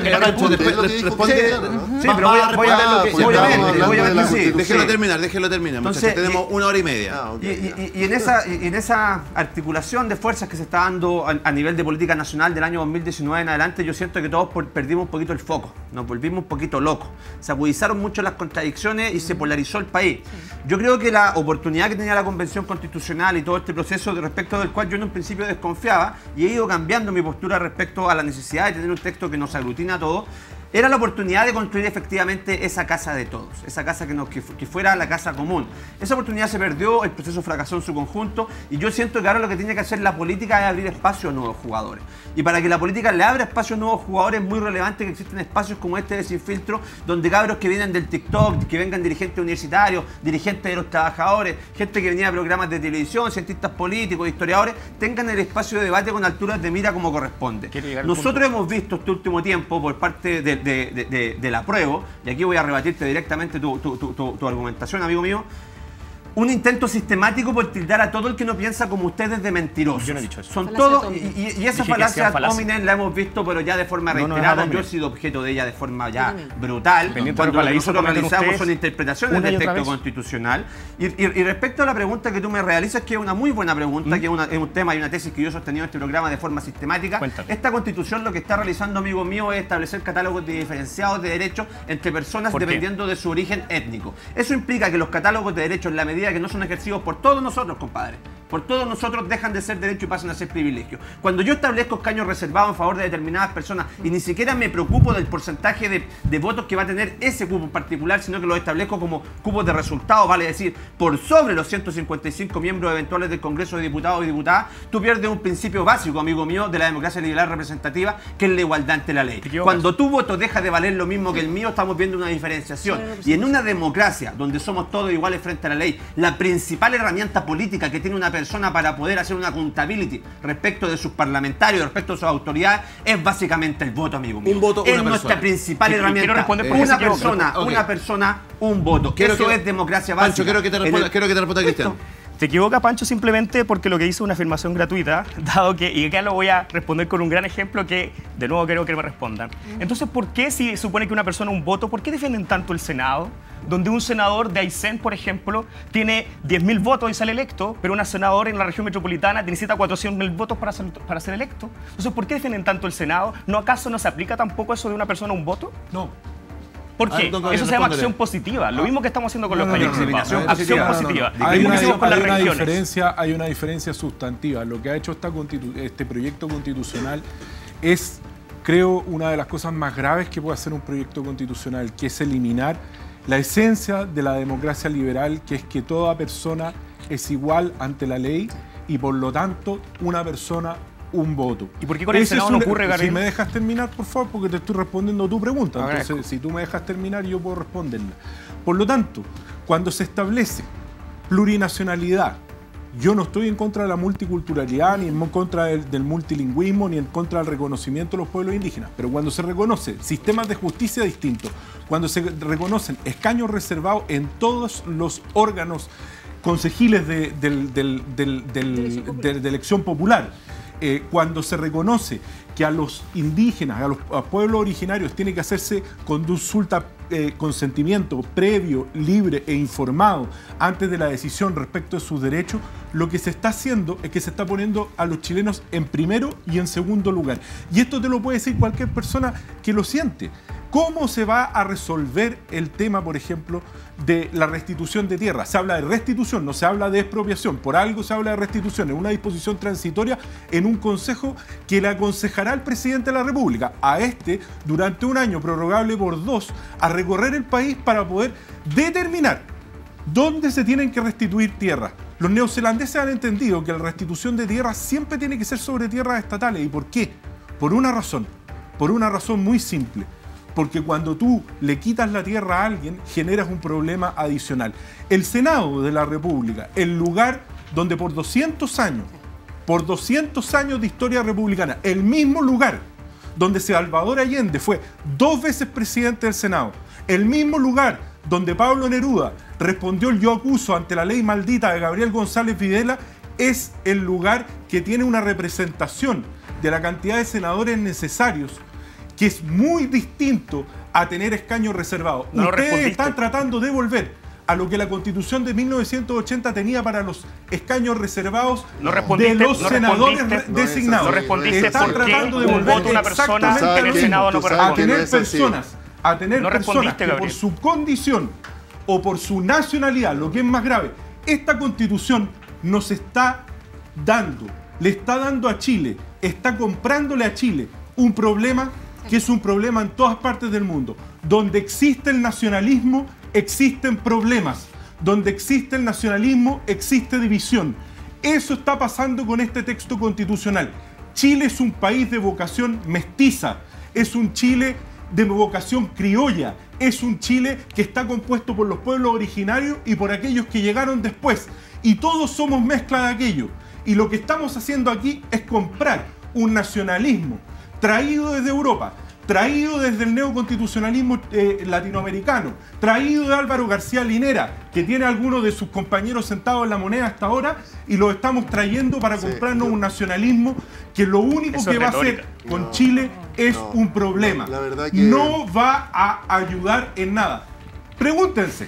Sí, pero voy a ver lo que... Obviamente, déjelo terminar. Entonces, tenemos 1 hora y media. Y en esa articulación de fuerzas que se está dando a nivel de política nacional del año 2019 en adelante, yo siento que todos perdimos un poquito el foco, nos volvimos un poquito locos. Se agudizaron mucho las contradicciones y se polarizó el país. Yo creo que la oportunidad que tenía la Convención Constitucional y todo este proceso respecto del cual yo en un principio desconfiaba y he ido cambiando mi postura respecto a la necesidad de tener un texto que nos aglutina a todos, era la oportunidad de construir efectivamente esa casa de todos, esa casa que fuera la casa común. Esa oportunidad se perdió, el proceso fracasó en su conjunto y yo siento que ahora lo que tiene que hacer la política es abrir espacio a nuevos jugadores. Y para que la política le abra espacio a nuevos jugadores es muy relevante que existen espacios como este de Sin Filtro, donde cabros que vienen del TikTok, que vengan dirigentes universitarios, dirigentes de los trabajadores, gente que venía de programas de televisión, cientistas políticos, historiadores, tengan el espacio de debate con alturas de mira como corresponde. Nosotros hemos visto este último tiempo por parte del apruebo, y aquí voy a rebatirte directamente tu argumentación, amigo mío, un intento sistemático por tildar a todo el que no piensa como ustedes de mentirosos. Yo no he dicho eso. Son todos, y esa falacia ad hominem la hemos visto, pero ya de forma reiterada. Yo he sido objeto de ella de forma ya brutal. Cuando nosotros realizamos son interpretaciones del texto constitucional. Y respecto a la pregunta que tú me realizas, que es una muy buena pregunta, que es un tema y una tesis que yo he sostenido en este programa de forma sistemática. Cuéntame. Esta constitución lo que está realizando, amigo mío, es establecer catálogos diferenciados de derechos entre personas dependiendo de su origen étnico. Eso implica que los catálogos de derechos, en la medida que no son ejercidos por todos nosotros, compadre, por todos nosotros, dejan de ser derechos y pasan a ser privilegios. Cuando yo establezco escaños reservados en favor de determinadas personas y ni siquiera me preocupo del porcentaje de votos que va a tener ese cupo en particular, sino que los establezco como cupos de resultados, vale decir, por sobre los 155 miembros eventuales del Congreso de Diputados y Diputadas, tú pierdes un principio básico, amigo mío, de la democracia liberal representativa, que es la igualdad ante la ley. Cuando tu voto deja de valer lo mismo que el mío, estamos viendo una diferenciación. Y en una democracia donde somos todos iguales frente a la ley, la principal herramienta política que tiene una persona para poder hacer una accountability respecto de sus parlamentarios, respecto de sus autoridades, es básicamente el voto, amigo mío. Un voto, es nuestra principal herramienta. Una persona, un voto. Eso es democracia básica. Pancho, quiero que te responda Cristian. Te equivoca, Pancho, simplemente porque lo que dice es una afirmación gratuita, dado que, y acá lo voy a responder con un gran ejemplo que, de nuevo, creo que me respondan. Entonces, ¿por qué si supone que una persona un voto, por qué defienden tanto el Senado? Donde un senador de Aysén, por ejemplo, tiene 10.000 votos y sale electo, pero una senadora en la región metropolitana necesita 400.000 votos para ser electo. Entonces, ¿por qué defienden tanto el Senado? ¿No acaso no se aplica tampoco eso de una persona un voto? No. ¿Por qué? Eso se llama acción positiva. Lo mismo que estamos haciendo con los países. Acción positiva. Hay una diferencia sustantiva. Lo que ha hecho este proyecto constitucional es, creo, una de las cosas más graves que puede hacer un proyecto constitucional, que es eliminar la esencia de la democracia liberal, que es que toda persona es igual ante la ley y, por lo tanto, una persona, un voto. ¿Y por qué con el Senado no ocurre, Gabriel? Si me dejas terminar, por favor, porque te estoy respondiendo tu pregunta. Entonces, si tú me dejas terminar, yo puedo responderla. Por lo tanto, cuando se establece plurinacionalidad, yo no estoy en contra de la multiculturalidad, ni en contra del multilingüismo, ni en contra del reconocimiento de los pueblos indígenas. Pero cuando se reconoce sistemas de justicia distintos, cuando se reconocen escaños reservados en todos los órganos consejiles de elección popular, cuando se reconoce que a los indígenas, a los pueblos originarios, tiene que hacerse consulta, consentimiento previo, libre e informado antes de la decisión respecto de sus derechos, lo que se está haciendo es que se está poniendo a los chilenos en primero y en segundo lugar. Y esto te lo puede decir cualquier persona que lo siente. ¿Cómo se va a resolver el tema, por ejemplo, de la restitución de tierra? Se habla de restitución, no se habla de expropiación. Por algo se habla de restitución, en una disposición transitoria, en un consejo que le aconsejará al presidente de la República a durante un año, prorrogable por 2, a recorrer el país para poder determinar dónde se tienen que restituir tierras. Los neozelandeses han entendido que la restitución de tierras siempre tiene que ser sobre tierras estatales. ¿Y por qué? Por una razón muy simple. Porque cuando tú le quitas la tierra a alguien, generas un problema adicional. El Senado de la República, el lugar donde por 200 años de historia republicana, el mismo lugar donde Salvador Allende fue 2 veces presidente del Senado, el mismo lugar donde Pablo Neruda respondió el yo acuso ante la ley maldita de Gabriel González Videla, es el lugar que tiene una representación de la cantidad de senadores necesarios, que es muy distinto a tener escaños reservados. Ustedes están tratando de volver a lo que la Constitución de 1980 tenía para los escaños reservados de los senadores designados. No respondiste están tratando de volver una persona en el Senado no a tener personas que por su condición o por su nacionalidad, lo que es más grave, esta Constitución nos está dando, le está dando a Chile, está comprándole a Chile un problema que es un problema en todas partes del mundo. Donde existe el nacionalismo, existen problemas. Donde existe el nacionalismo, existe división. Eso está pasando con este texto constitucional. Chile es un país de vocación mestiza, es un Chile de vocación criolla, es un Chile que está compuesto por los pueblos originarios y por aquellos que llegaron después. Y todos somos mezcla de aquello. Y lo que estamos haciendo aquí es comprar un nacionalismo traído desde Europa, traído desde el neoconstitucionalismo latinoamericano, traído de Álvaro García Linera, que tiene algunos de sus compañeros sentados en la moneda hasta ahora, y lo estamos trayendo para comprarnos un nacionalismo que lo único que va a hacer con Chile es un problema. La verdad que no va a ayudar en nada. Pregúntense,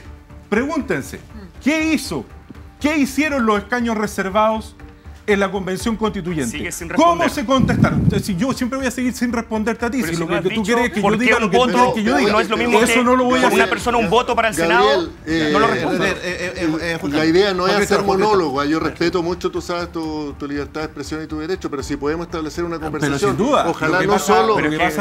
¿qué hicieron los escaños reservados en la Convención Constituyente? ¿Cómo se contestaron? Si yo siempre voy a seguir sin responderte a ti. Si lo que tú quieres es que yo diga lo que tú quieres que yo diga. No es lo mismo eso que no lo voy a hacer. una persona un voto para el Senado. No lo respondo. La idea no es hacer monólogo. Yo respeto mucho, tú sabes, tu libertad de expresión y tu derecho, pero si podemos establecer una conversación, ojalá no solo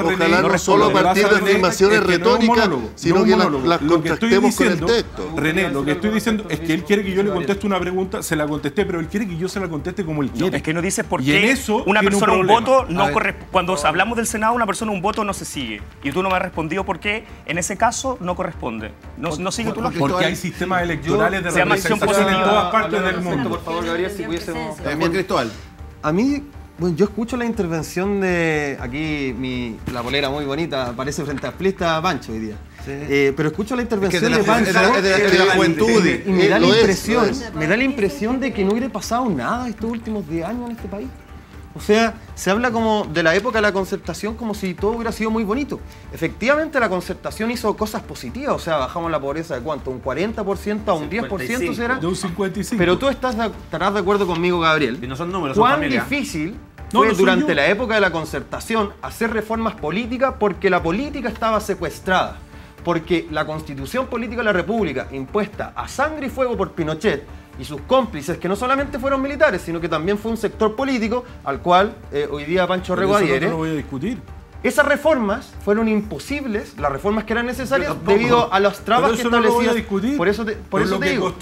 a partir de afirmaciones retóricas, sino que las contrastemos con el texto. René, lo que estoy diciendo es que él quiere que yo le conteste una pregunta, se la contesté, pero él quiere que yo se la conteste como él quiere. Es que no dice por qué una persona un voto no corresponde. Cuando hablamos del Senado, una persona un voto no se sigue. Y tú no me has respondido por qué en ese caso no corresponde. No sigue tu lógica. Porque hay sistemas electorales de representación en todas partes del mundo. Por favor, Gabriel, si pudiésemos... Juan Cristóbal. A mí, bueno, yo escucho la intervención de... Aquí la polera muy bonita aparece frente a Plista Pancho hoy día. Sí. Pero escucho la intervención de Pancho de la juventud y me da la impresión de que no hubiera pasado nada estos últimos 10 años en este país. O sea, se habla como de la época de la concertación como si todo hubiera sido muy bonito. Efectivamente, la concertación hizo cosas positivas. O sea, bajamos la pobreza de ¿cuánto? ¿Un 40% a un 10% será? De un 55%. Pero tú estarás de acuerdo conmigo, Gabriel. Y no son números, ¿Cuán son familia. difícil fue durante la época de la concertación hacer reformas políticas porque la política estaba secuestrada? Porque la constitución política de la República, impuesta a sangre y fuego por Pinochet y sus cómplices, que no solamente fueron militares, sino que también fue un sector político al cual hoy día Pancho Rego adhiere. No lo voy a discutir. Esas reformas fueron imposibles, las reformas que eran necesarias, debido a las trabas que establecían. Por eso te digo.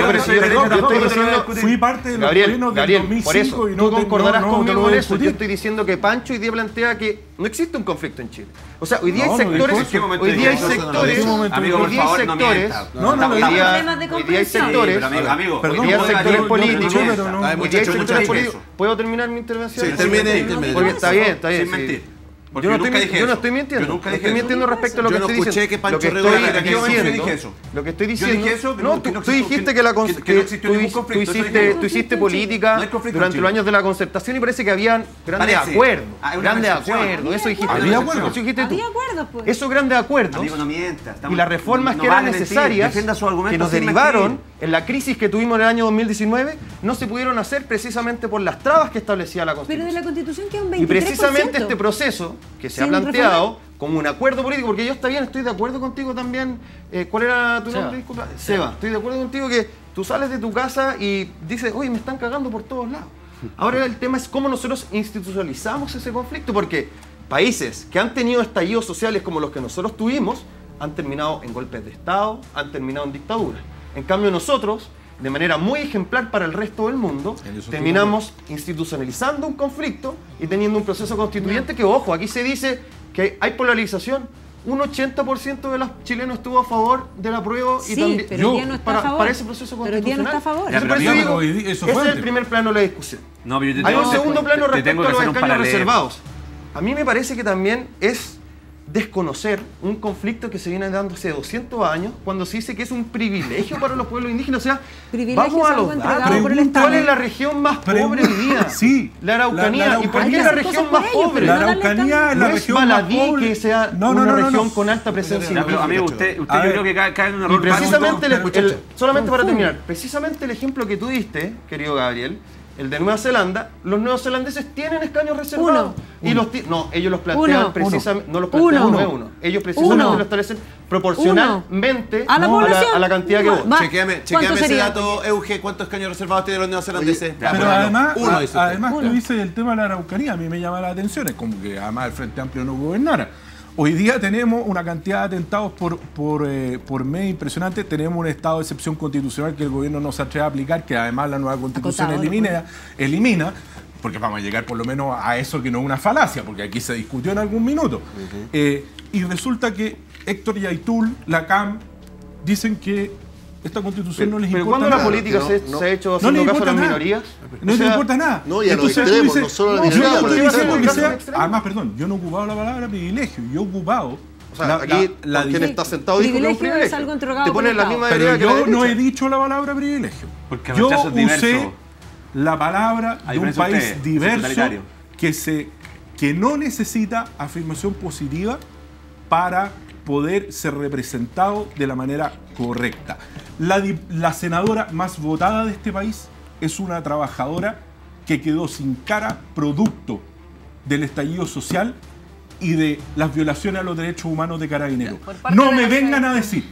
Fui parte de los gobiernos del 2005 y no concordarás conmigo en eso. Yo estoy diciendo que Pancho hoy día plantea que no existe un conflicto en Chile. O sea, hoy día hay sectores, hoy día hay sectores, políticos. ¿Puedo terminar mi intervención? Sí, termine. Porque está bien. Sin mentir. Yo no estoy mintiendo. Yo nunca estoy mintiendo respecto a lo que estoy diciendo. Yo no escuché que Pancho Rego dije eso. Lo que estoy diciendo. No, tú dijiste que tú hiciste política durante los años de la concertación y parece que habían grandes acuerdos. Eso dijiste. Había acuerdos, pues. Esos grandes acuerdos. Amigo, no mientas. Y las reformas que eran necesarias, que nos derivaron en la crisis que tuvimos en el año 2019, no se pudieron hacer precisamente por las trabas que establecía la Constitución. Pero de la Constitución queda un 23%. Y precisamente este proceso que se ha planteado como un acuerdo político, porque yo está bien, estoy de acuerdo contigo también. ¿Cuál era tu nombre? Disculpa. Seba, estoy de acuerdo contigo que tú sales de tu casa y dices, oye, me están cagando por todos lados. Ahora el tema es cómo nosotros institucionalizamos ese conflicto, porque países que han tenido estallidos sociales como los que nosotros tuvimos, han terminado en golpes de Estado, han terminado en dictadura. En cambio nosotros, de manera muy ejemplar para el resto del mundo, terminamos institucionalizando un conflicto y teniendo un proceso constituyente que, ojo, aquí se dice que hay polarización. Un 80% de los chilenos estuvo a favor del apruebo y también pero ¿quién no está a favor? Para ese proceso constitucional. Pero ¿quién no está a favor? Por eso digo, ese es el primer plano de la discusión. No, pero yo hay un segundo plano te respecto tengo a que los hacer un escaños paralelo. reservados. A mí me parece que también es desconocer un conflicto que se viene dando hace 200 años cuando se dice que es un privilegio para los pueblos indígenas. O sea, vamos a los datos. ¿Cuál es la región más pobre hoy día? Sí. La Araucanía. ¿Y por qué es la región más pobre? La Araucanía es la región más baladí pobre. que sea una región con alta presencia indígena. Pero amigo, usted yo creo que cae en un error. Y precisamente, solamente para terminar, precisamente el ejemplo que tú diste, querido Gabriel, el de Nueva Zelanda, los neozelandeses tienen escaños reservados. No, ellos los plantean precisamente, no los plantean uno a uno. Ellos precisamente lo establecen proporcionalmente a la cantidad que votan. Chequeame ese dato, Euge, ¿cuántos escaños reservados tienen los neozelandeses? Pero además tú dices el tema de la Araucanía, a mí me llama la atención, es como que además el Frente Amplio no gobernara. Hoy día tenemos una cantidad de atentados por mes impresionante. Tenemos un estado de excepción constitucional que el gobierno no se atreve a aplicar, que además la nueva constitución elimina, porque vamos a llegar por lo menos a eso que no es una falacia, porque aquí se discutió en algún minuto. Y resulta que Héctor Yaitul, la CAM, dicen que esta constitución no les importa nada. ¿Pero cuándo la política se ha hecho haciendo caso a las minorías? No les importa nada. No, y a los extremos, no solo a las minorías. Además, perdón, yo no he ocupado la palabra privilegio, yo he ocupado... O sea, aquí quien está sentado dijo que es un privilegio. Es algo entregado te ponen la misma pero que yo no he dicho la palabra privilegio. Porque yo usé la palabra de un país diverso que no necesita afirmación positiva para poder ser representado de la manera correcta. La senadora más votada de este país es una trabajadora que quedó sin cara producto del estallido social y de las violaciones a los derechos humanos de Carabineros. No me vengan a decir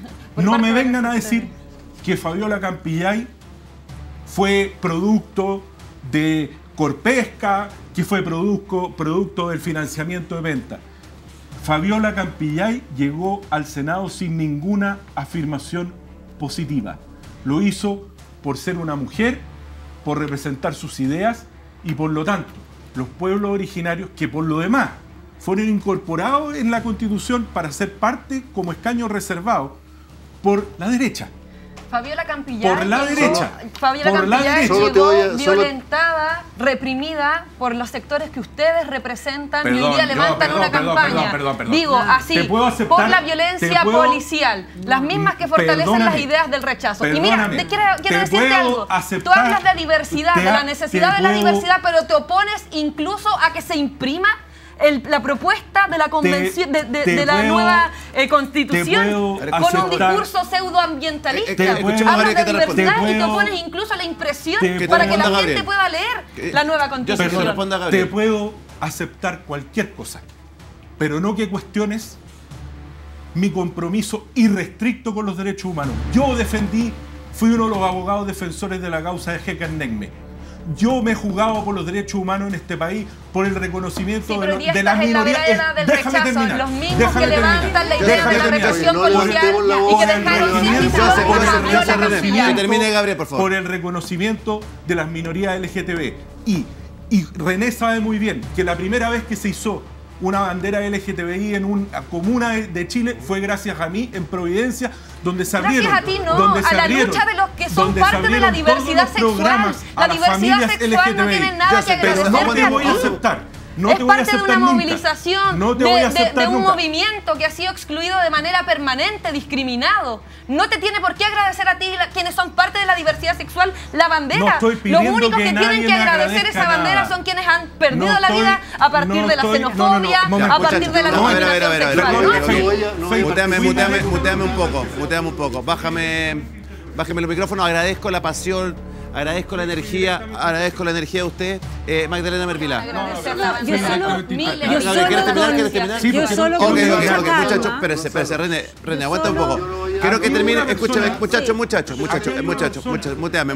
que Fabiola Campillay fue producto de Corpesca, que fue producto del financiamiento de venta. Fabiola Campillay llegó al Senado sin ninguna afirmación positiva. Lo hizo por ser una mujer, por representar sus ideas y por lo tanto los pueblos originarios que por lo demás fueron incorporados en la Constitución para ser parte como escaños reservados por la derecha. Fabiola Campillay, por la derecha. Fabiola Campillay llegó violentada, reprimida por los sectores que ustedes representan y hoy día levantan una campaña. Digo, así, por la violencia policial, las mismas que fortalecen las ideas del rechazo. Y mira, quiero decirte algo. Tú hablas de diversidad, de la necesidad de la diversidad, pero te opones incluso a que se imprima la propuesta de la convención de la nueva constitución con un discurso pseudoambientalista. Hablas de libertad y te opones incluso a la impresión para que la gente pueda leer la nueva constitución. Te puedo aceptar cualquier cosa, pero no que cuestiones mi compromiso irrestricto con los derechos humanos. Yo fui uno de los abogados defensores de la causa de Hekan Nekme. Yo me he jugado por los derechos humanos en este país, por el reconocimiento de las minorías. Déjame terminar. Los mismos que levantan la idea de la represión policial y que dejaron sin que termine Gabriel, por favor. Por el reconocimiento de las minorías LGTB. Y René sabe muy bien que la primera vez que se hizo una bandera LGTBI en una comuna de Chile fue gracias a mí en Providencia, donde se abrieron. Gracias a ti, no, a la lucha de los que son parte de la diversidad sexual. La diversidad sexual no tiene nada que agradecerte no te voy a aceptar. No te voy a aceptar de una nunca. movilización, no te voy a aceptar de un nunca. movimiento que ha sido excluido de manera permanente, discriminado. No te tiene por qué agradecer a ti, quienes son parte de la diversidad sexual, la bandera. No estoy pidiendo Los únicos que tienen que agradecer esa bandera son quienes han perdido la vida a partir de la xenofobia, a partir de la discriminación sexual. Muteame un poco. Bájame los micrófonos. Agradezco la pasión Agradezco la energía de usted. Magdalena Mervilá. Yo solo Ok, muchachos, espérese, René, aguanta un poco. Quiero que termine, escúchame, muchachos, muteame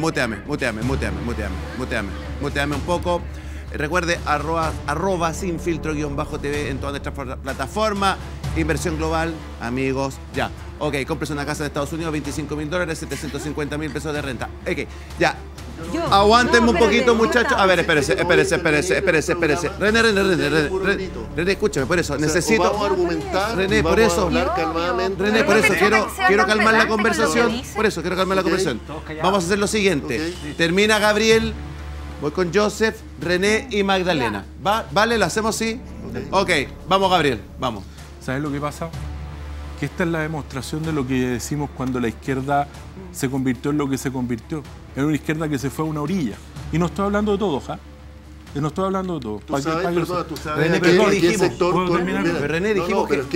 un poco. Recuerde, arroba sin filtro _TV en todas nuestras plataformas. Inversión global, amigos, ya. Ok, cómprese una casa en Estados Unidos, $25.000, 750.000 pesos de renta. Ok, ya. Aguántenme un poquito, muchachos. A ver, espérese. René, escúchame, por eso, necesito... Vamos a argumentar, René, por eso... René, por eso, quiero calmar la conversación. Vamos a hacer lo siguiente. Termina Gabriel, voy con Joseph, René y Magdalena. ¿Vale? ¿Lo hacemos así? Ok, vamos Gabriel, vamos. ¿Sabes lo que pasa? Que esta es la demostración de lo que decimos cuando la izquierda se convirtió en lo que se convirtió. Era una izquierda que se fue a una orilla. Y no estoy hablando de todos, ¿ah? No estoy hablando de todos. Tú sabes René, qué sector... René, dijimos que...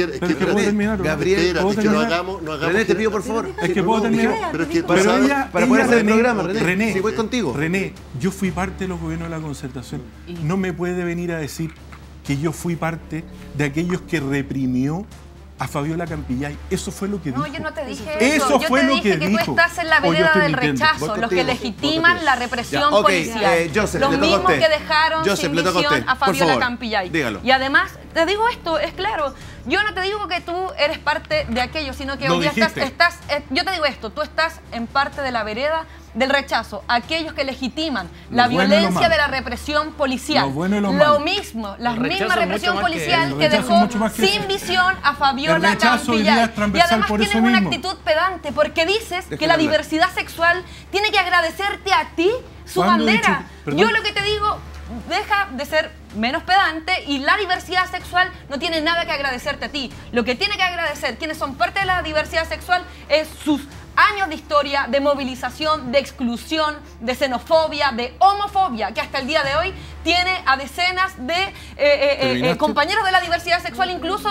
Gabriel, René, te pido por favor. Es que puedo terminar. Para poder hacer el programa, René. Si voy contigo. René, yo fui parte de los gobiernos de la Concertación. No me puede venir a decir que yo fui parte de aquellos que reprimió a Fabiola Campillay. Eso fue lo que dijo. No, yo no te dije eso. Yo te dije que tú estás en la vereda del rechazo, los que legitiman la represión policial. Los mismos que dejaron sin visión a Fabiola Campillay. Dígalo. Y además, te digo esto, es claro, yo no te digo que tú eres parte de aquello, sino que hoy día estás, yo te digo esto, tú estás en parte de la vereda del rechazo, aquellos que legitiman la violencia de la represión policial. Lo mismo, la misma represión policial que dejó sin visión a Fabiola Campillay. Y además tienes una actitud pedante porque dices que la diversidad sexual tiene que agradecerte a ti su bandera. Yo lo que te digo, deja de ser menos pedante y la diversidad sexual no tiene nada que agradecerte a ti. Lo que tiene que agradecer quienes son parte de la diversidad sexual es sus años de historia, de movilización, de exclusión, de xenofobia, de homofobia, que hasta el día de hoy tiene a decenas de compañeros de la diversidad sexual, incluso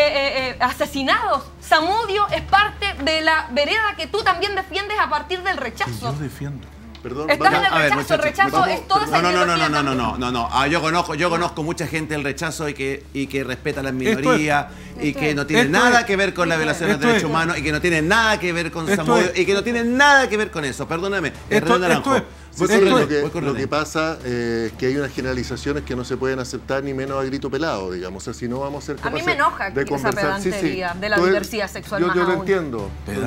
asesinados. Zamudio es parte de la vereda que tú también defiendes a partir del rechazo. Yo defiendo. Perdón, estás en el rechazo, el rechazo es toda esa ideología. No. Yo conozco mucha gente del rechazo y que respeta a las minorías y que no tiene nada que ver con la violación de los derechos humanos y que no tiene nada que ver con Samudio y que no tiene nada que ver con eso. Perdóname. Lo que pasa es que hay unas generalizaciones que no se pueden aceptar ni menos a grito pelado, digamos. O sea, si no vamos a ser capaces de conversar. A mí me enoja esa pedantería de la diversidad sexual. Yo lo entiendo,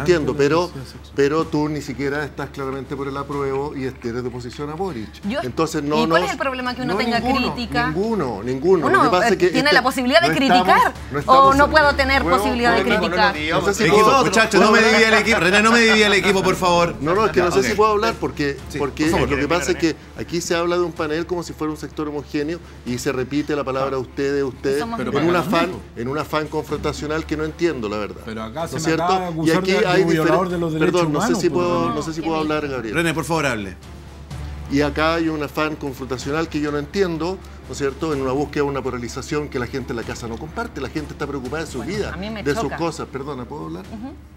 pero tú ni siquiera estás claramente por el apruebo y eres de oposición a Boric. Entonces, ¿Y cuál es el problema que uno tenga crítica? Ninguno. Uno lo que pasa es que tiene la posibilidad de criticar o no puedo tener posibilidad de criticar. Muchachos, no me divida el equipo. René, no me divida el equipo, por favor. No, es que no sé si puedo hablar porque lo que pasa es que aquí se habla de un panel como si fuera un sector homogéneo y se repite la palabra usted en un afán confrontacional que no entiendo, la verdad. Pero acá ¿no es cierto? Y aquí hay diferentes... Perdón, no sé si puedo hablar, Gabriel. René, por favor, hable. Y acá hay un afán confrontacional que yo no entiendo, ¿no es cierto? En una búsqueda de una polarización que la gente en la casa no comparte. La gente está preocupada de su vida, de sus cosas. Perdona, ¿puedo hablar?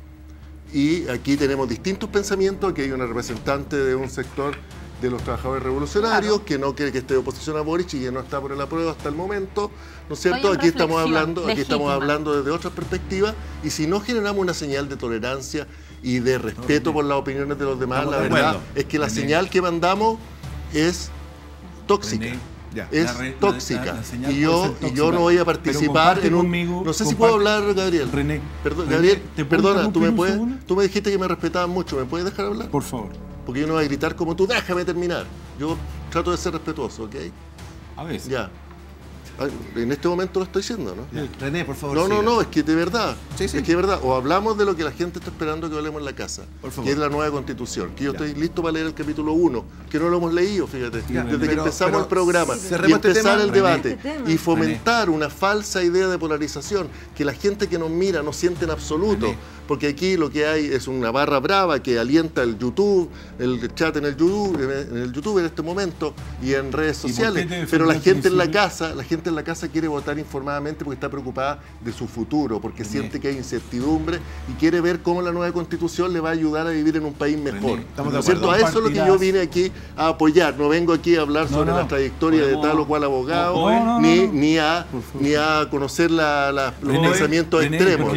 Y aquí tenemos distintos pensamientos. Aquí hay una representante de un sector de los trabajadores revolucionarios que no quiere que esté de oposición a Boric y que no está por el apruebo hasta el momento, ¿no es cierto? Aquí estamos hablando desde otras perspectivas y si no generamos una señal de tolerancia y de respeto por las opiniones de los demás, la verdad es que la señal que mandamos es tóxica. Es tóxica. Y yo no voy a participar en un... No sé si puedo hablar, Gabriel. René. Gabriel, perdona, tú me dijiste que me respetaban mucho. ¿Me puedes dejar hablar? Por favor. Porque yo no voy a gritar como tú. Déjame terminar. Yo trato de ser respetuoso, ¿ok? A veces. Ya. En este momento lo estoy diciendo, ¿no? René, por favor. No, es que de verdad. Es que de verdad. O hablamos de lo que la gente está esperando que hablemos en la casa, que es la nueva Constitución. Que yo estoy listo para leer el capítulo 1, que no lo hemos leído, fíjate, desde que empezamos el programa. Y empezar el debate. Y fomentar una falsa idea de polarización, que la gente que nos mira no siente en absoluto. Porque aquí lo que hay es una barra brava que alienta el YouTube, el chat en el YouTube en este momento y en redes sociales. Pero la gente en la casa gente en la casa quiere votar informadamente porque está preocupada de su futuro, porque siente que hay incertidumbre y quiere ver cómo la nueva Constitución le va a ayudar a vivir en un país mejor. Estamos de ¿No es cierto? A eso es lo que yo vine aquí a apoyar. No vengo aquí a hablar sobre la trayectoria de tal o cual abogado, ni a conocer los pensamientos extremos.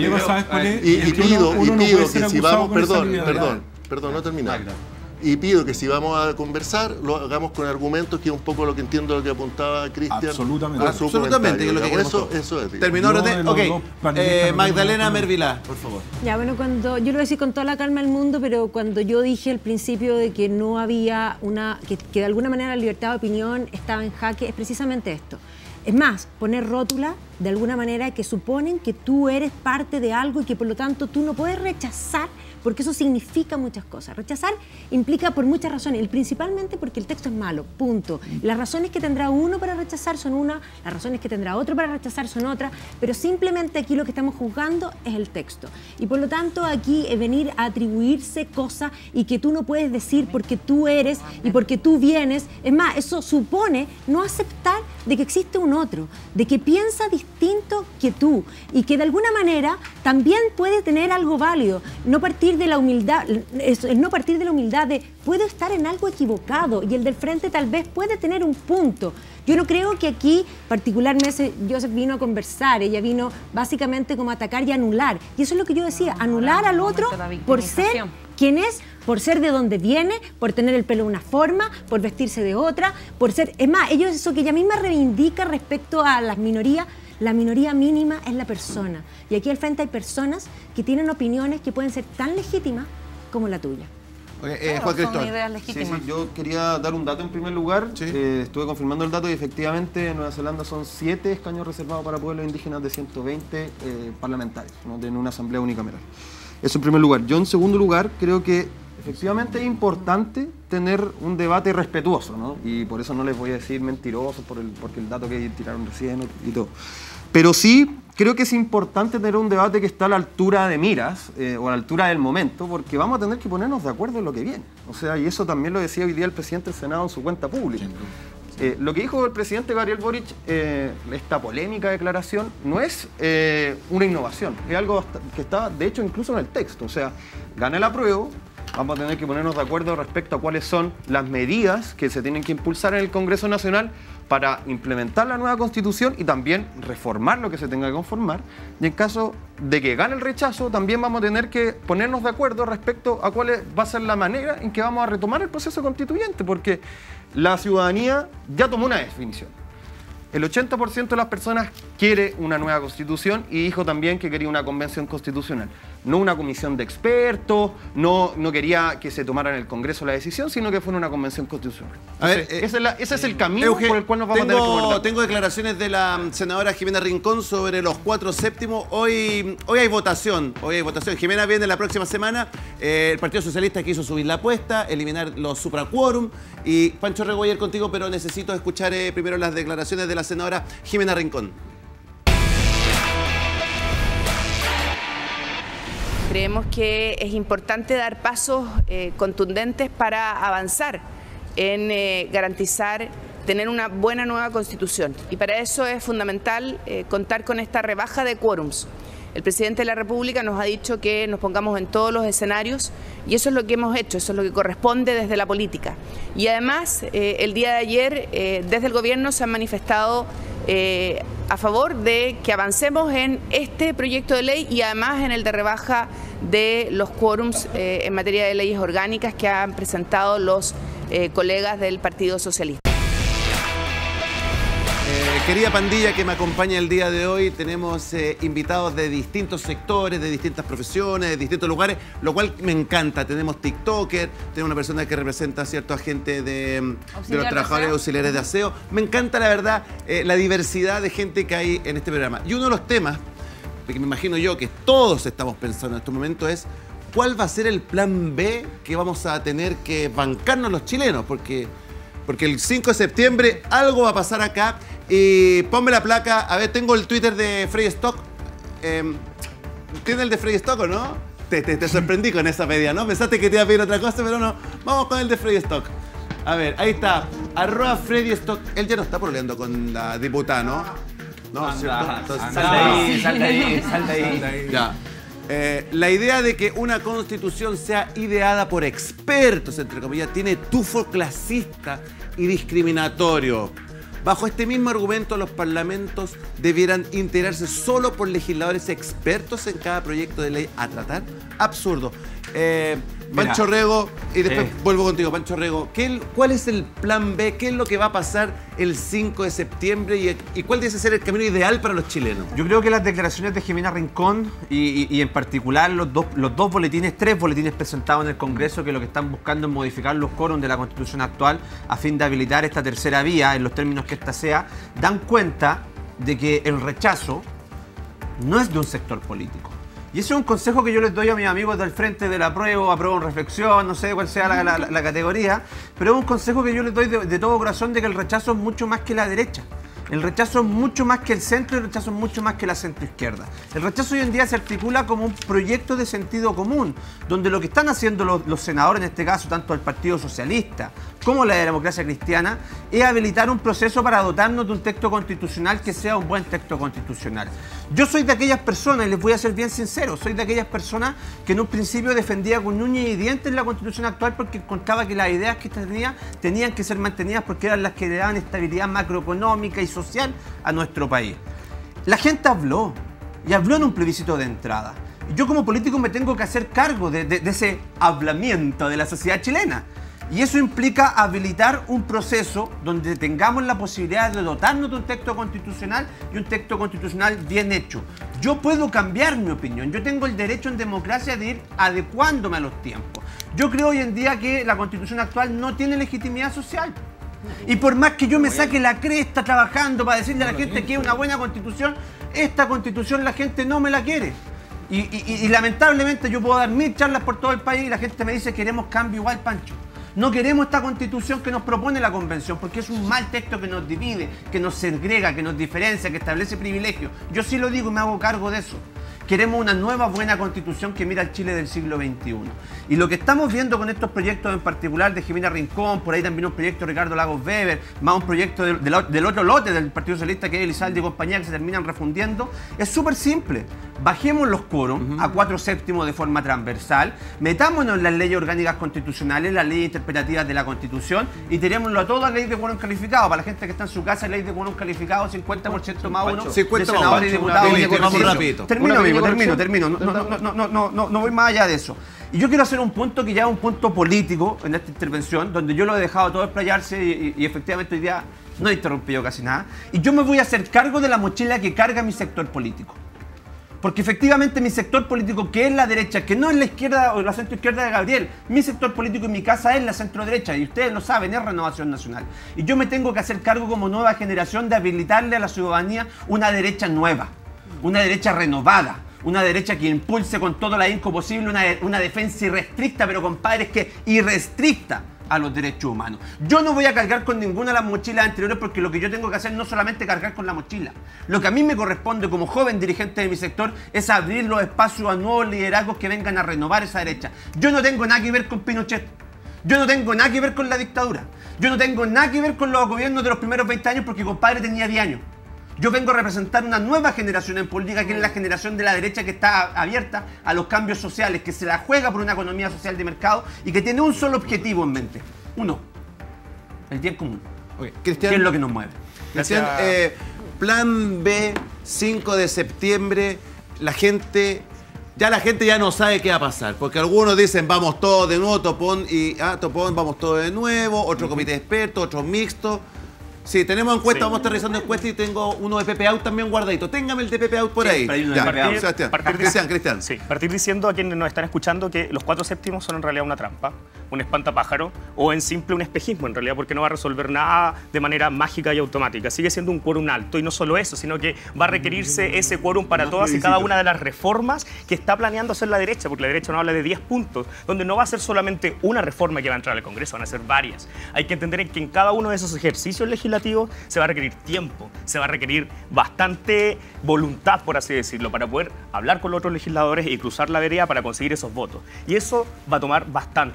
Y pido que si vamos, perdón, no terminar. Y pido que si vamos a conversar, lo hagamos con argumentos, que es un poco lo que entiendo lo que apuntaba Cristian. Absolutamente, que es lo que eso es. Terminó. Ok, Magdalena Mervilá, por favor. Ya, bueno, cuando yo lo voy a decir con toda la calma del mundo, pero cuando yo dije al principio de que no había que de alguna manera la libertad de opinión estaba en jaque, es precisamente esto. Es más, poner rótula de alguna manera que suponen que tú eres parte de algo y que por lo tanto tú no puedes rechazar, porque eso significa muchas cosas. Rechazar implica por muchas razones, y principalmente porque el texto es malo, punto. Las razones que tendrá uno para rechazar son una, las razones que tendrá otro para rechazar son otra, pero simplemente aquí lo que estamos juzgando es el texto. Y por lo tanto aquí es venir a atribuirse cosas y que tú no puedes decir porque tú eres y porque tú vienes. Es más, eso supone no aceptar de que existe un otro, de que piensa distinto que tú y que de alguna manera también puede tener algo válido. No partir de la humildad, no partir de la humildad de puedo estar en algo equivocado y el del frente tal vez puede tener un punto. Yo no creo que aquí particularmente Joseph vino a conversar, ella vino básicamente como a atacar y anular. Y eso es lo que yo decía, anular al otro por ser quien es, por ser de donde viene, por tener el pelo de una forma, por vestirse de otra, por ser... Es más, ellos eso que ella misma reivindica respecto a las minorías, la minoría mínima es la persona. Y aquí al frente hay personas que tienen opiniones que pueden ser tan legítimas como la tuya. Juan Cristóbal. Ideas legítimas. Sí, yo quería dar un dato en primer lugar. Estuve confirmando el dato y efectivamente en Nueva Zelanda son 7 escaños reservados para pueblos indígenas de 120 parlamentarios, ¿no? En una asamblea unicameral. Eso en primer lugar. Yo en segundo lugar creo que efectivamente es importante tener un debate respetuoso, ¿no? Y por eso no les voy a decir mentirosos porque el dato que tiraron recién y todo. Pero sí creo que es importante tener un debate que está a la altura de miras o a la altura del momento, porque vamos a tener que ponernos de acuerdo en lo que viene. O sea, y eso también lo decía hoy día el presidente del Senado en su cuenta pública. Lo que dijo el presidente Gabriel Boric, esta polémica declaración, no es una innovación, es algo que está, de hecho, incluso en el texto. O sea, gana el apruebo, vamos a tener que ponernos de acuerdo respecto a cuáles son las medidas que se tienen que impulsar en el Congreso Nacional para implementar la nueva Constitución y también reformar lo que se tenga que conformar. Y en caso de que gane el rechazo, también vamos a tener que ponernos de acuerdo respecto a cuál va a ser la manera en que vamos a retomar el proceso constituyente, porque la ciudadanía ya tomó una definición. El 80% de las personas quiere una nueva Constitución y dijo también que quería una convención constitucional. No una comisión de expertos, no quería que se tomara en el Congreso la decisión, sino que fuera una convención constitucional. Entonces, ese es el camino por el cual nos vamos a tener que abordar. Tengo declaraciones de la senadora Jimena Rincón sobre los 4 séptimos. Hoy hay votación. Jimena viene la próxima semana. El Partido Socialista quiso subir la apuesta, eliminar los supraquórum. Y Pancho Regoyer contigo, pero necesito escuchar primero las declaraciones de la senadora Jimena Rincón. Creemos que es importante dar pasos contundentes para avanzar en garantizar tener una buena nueva Constitución. Y para eso es fundamental contar con esta rebaja de quórums. El presidente de la República nos ha dicho que nos pongamos en todos los escenarios y eso es lo que hemos hecho, eso es lo que corresponde desde la política. Y además, el día de ayer, desde el gobierno se han manifestado a favor de que avancemos en este proyecto de ley y además en el de rebaja de los quórums en materia de leyes orgánicas que han presentado los colegas del Partido Socialista. Querida pandilla que me acompaña el día de hoy, tenemos invitados de distintos sectores, de distintas profesiones, de distintos lugares, lo cual me encanta. Tenemos TikToker, tenemos una persona que representa a cierto agente de los trabajadores auxiliares de aseo. Me encanta, la verdad, la diversidad de gente que hay en este programa. Y uno de los temas, que me imagino yo que todos estamos pensando en este momento, es cuál va a ser el plan B que vamos a tener que bancarnos los chilenos, porque el 5 de septiembre algo va a pasar acá. Y ponme la placa, a ver, tengo el Twitter de Frey Stock. ¿Tiene el de Frey Stock o no? Te sorprendí con esa media, ¿no? Pensaste que te iba a pedir otra cosa, pero no. Vamos con el de Frey Stock. A ver, ahí está. @Freddy Stock. Él ya no está pololeando con la diputada, ¿no? No, ¿cierto? Entonces, Sal de ahí. ya. La idea de que una constitución sea ideada por expertos, entre comillas, tiene tufo clasista y discriminatorio. Bajo este mismo argumento, los parlamentos debieran integrarse solo por legisladores expertos en cada proyecto de ley a tratar. Absurdo. Pancho Rego, y después vuelvo contigo, Pancho Rego. ¿Cuál es el plan B? ¿Qué es lo que va a pasar el 5 de septiembre? ¿Y cuál debe ser el camino ideal para los chilenos? Yo creo que las declaraciones de Jimena Rincón y en particular los dos boletines, 3 boletines presentados en el Congreso, que lo que están buscando es modificar los quórums de la Constitución actual a fin de habilitar esta tercera vía en los términos que ésta sea, dan cuenta de que el rechazo no es de un sector político. Y ese es un consejo que yo les doy a mis amigos del Frente de la Apruebo en Reflexión, no sé cuál sea la categoría, pero es un consejo que yo les doy de todo corazón, de que el rechazo es mucho más que la derecha. El rechazo es mucho más que el centro y el rechazo es mucho más que la centroizquierda. El rechazo hoy en día se articula como un proyecto de sentido común, donde lo que están haciendo los senadores, en este caso, tanto el Partido Socialista como la Democracia Cristiana, es habilitar un proceso para dotarnos de un texto constitucional que sea un buen texto constitucional. Yo soy de aquellas personas, y les voy a ser bien sincero, soy de aquellas personas que en un principio defendía con uñas y dientes la Constitución actual porque encontraba que las ideas que tenía tenían que ser mantenidas porque eran las que le daban estabilidad macroeconómica y social a nuestro país. La gente habló, y habló en un plebiscito de entrada. Yo como político me tengo que hacer cargo de ese hablamiento de la sociedad chilena. Y eso implica habilitar un proceso donde tengamos la posibilidad de dotarnos de un texto constitucional y un texto constitucional bien hecho. Yo puedo cambiar mi opinión, yo tengo el derecho en democracia de ir adecuándome a los tiempos. Yo creo hoy en día que la Constitución actual no tiene legitimidad social. Y por más que yo me saque la cresta trabajando para decirle a la gente que es una buena Constitución, esta Constitución la gente no me la quiere. Y lamentablemente yo puedo dar 1000 charlas por todo el país y la gente me dice queremos cambio igual, Pancho. No queremos esta Constitución que nos propone la Convención, porque es un mal texto que nos divide, que nos segrega, que nos diferencia, que establece privilegios. Yo sí lo digo y me hago cargo de eso. Queremos una nueva buena Constitución que mira al Chile del siglo XXI. Y lo que estamos viendo con estos proyectos en particular de Jimena Rincón, por ahí también un proyecto de Ricardo Lagos Weber, más un proyecto del otro lote del Partido Socialista que es Elizalde y compañía, que se terminan refundiendo, es súper simple. Bajemos los quórums a 4/7 de forma transversal, metámonos en las leyes orgánicas constitucionales, las leyes interpretativas de la Constitución y tirémoslo a toda ley de quórum calificado. Para la gente que está en su casa, ley de quórum calificado, 50% más uno de senadores y diputados. Vamos rapidito. Termino. No voy más allá de eso. Y yo quiero hacer un punto que ya es un punto político en esta intervención, donde yo lo he dejado todo explayarse y efectivamente hoy día no he interrumpido casi nada. Y yo me voy a hacer cargo de la mochila que carga mi sector político. Porque efectivamente mi sector político, que es la derecha, que no es la izquierda o la centroizquierda de Gabriel, mi sector político en mi casa es la centroderecha, y ustedes lo saben, es Renovación Nacional. Y yo me tengo que hacer cargo como nueva generación de habilitarle a la ciudadanía una derecha nueva, una derecha renovada, una derecha que impulse con todo el ahínco posible una defensa irrestricta, pero compadres, que irrestricta a los derechos humanos. Yo no voy a cargar con ninguna de las mochilas anteriores porque lo que yo tengo que hacer no solamente cargar con la mochila. Lo que a mí me corresponde como joven dirigente de mi sector es abrir los espacios a nuevos liderazgos que vengan a renovar esa derecha. Yo no tengo nada que ver con Pinochet. Yo no tengo nada que ver con la dictadura. Yo no tengo nada que ver con los gobiernos de los primeros 20 años porque compadre tenía 10 años. Yo vengo a representar una nueva generación en política, que es la generación de la derecha que está abierta a los cambios sociales, que se la juega por una economía social de mercado y que tiene un solo objetivo en mente. Uno, el bien común. Okay. Cristian, ¿qué es lo que nos mueve? Cristian, plan B, 5 de septiembre, la gente ya no sabe qué va a pasar, porque algunos dicen vamos todos de nuevo, Topón, vamos todos de nuevo, otro comité de expertos, otro mixto. Sí, tenemos encuesta, vamos a estar realizando encuestas y tengo uno de Pepe Out también guardadito. Téngame el de Pepe Out por ahí. Partir diciendo a quienes nos están escuchando que los 4/7 son en realidad una trampa, un espantapájaro o en simple un espejismo en realidad, porque no va a resolver nada de manera mágica y automática. Sigue siendo un quórum alto y no solo eso, sino que va a requerirse ese quórum para todas y cada una de las reformas que está planeando hacer la derecha, porque la derecha no habla de 10 puntos, donde no va a ser solamente una reforma que va a entrar al Congreso, van a ser varias. Hay que entender que en cada uno de esos ejercicios legislativos se va a requerir tiempo, se va a requerir bastante voluntad, por así decirlo, para poder hablar con los otros legisladores y cruzar la vereda para conseguir esos votos. Y eso va a tomar bastante. Es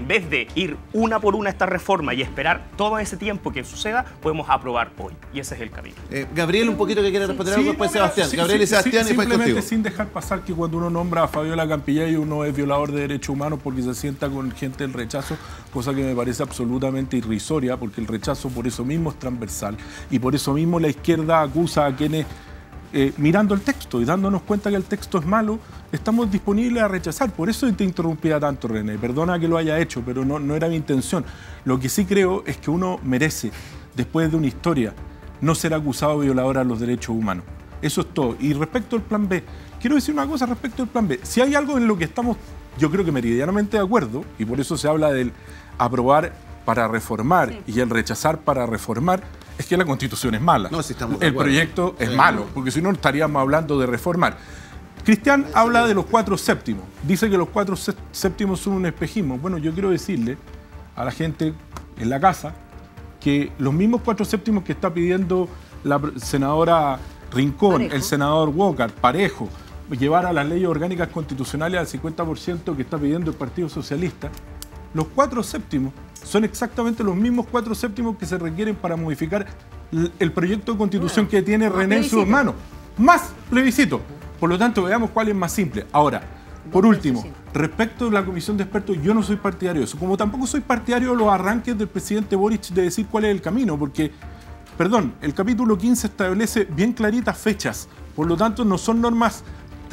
en vez de ir una por una a esta reforma y esperar todo ese tiempo que suceda, podemos aprobar hoy. Y ese es el camino. Gabriel, un poquito que quiere responder algo, después Sebastián. Gabriel y Sebastián, y después contigo. Simplemente sin dejar pasar que cuando uno nombra a Fabiola Campillay uno es violador de derechos humanos porque se sienta con gente del rechazo, cosa que me parece absolutamente irrisoria, porque el rechazo por eso mismo es transversal y por eso mismo la izquierda acusa a quienes, mirando el texto y dándonos cuenta que el texto es malo, estamos disponibles a rechazar. Por eso te interrumpía tanto, René. Perdona que lo haya hecho, pero no era mi intención. Lo que sí creo es que uno merece, después de una historia, no ser acusado de violador a los derechos humanos. Eso es todo. Y respecto al plan B, quiero decir una cosa respecto al plan B. Si hay algo en lo que estamos, yo creo que meridianamente de acuerdo, y por eso se habla del aprobar para reformar y el rechazar para reformar, es que la Constitución es mala. No, si estamos de el acuerdo. proyecto es malo, porque si no estaríamos hablando de reformar. Cristian habla de los 4 séptimos. Dice que los 4 séptimos son un espejismo. Bueno, yo quiero decirle a la gente en la casa que los mismos 4 séptimos que está pidiendo la senadora Rincón, Parejo. el senador Walker, Parejo, llevar a las leyes orgánicas constitucionales al 50% que está pidiendo el Partido Socialista, los 4 séptimos son exactamente los mismos 4 séptimos que se requieren para modificar el proyecto de constitución que tiene René en sus manos. Más plebiscito. Por lo tanto, veamos cuál es más simple. Ahora, por último, respecto de la comisión de expertos, yo no soy partidario de eso. Como tampoco soy partidario de los arranques del presidente Boric de decir cuál es el camino, porque, perdón, el capítulo 15 establece bien claritas fechas. Por lo tanto, no son normas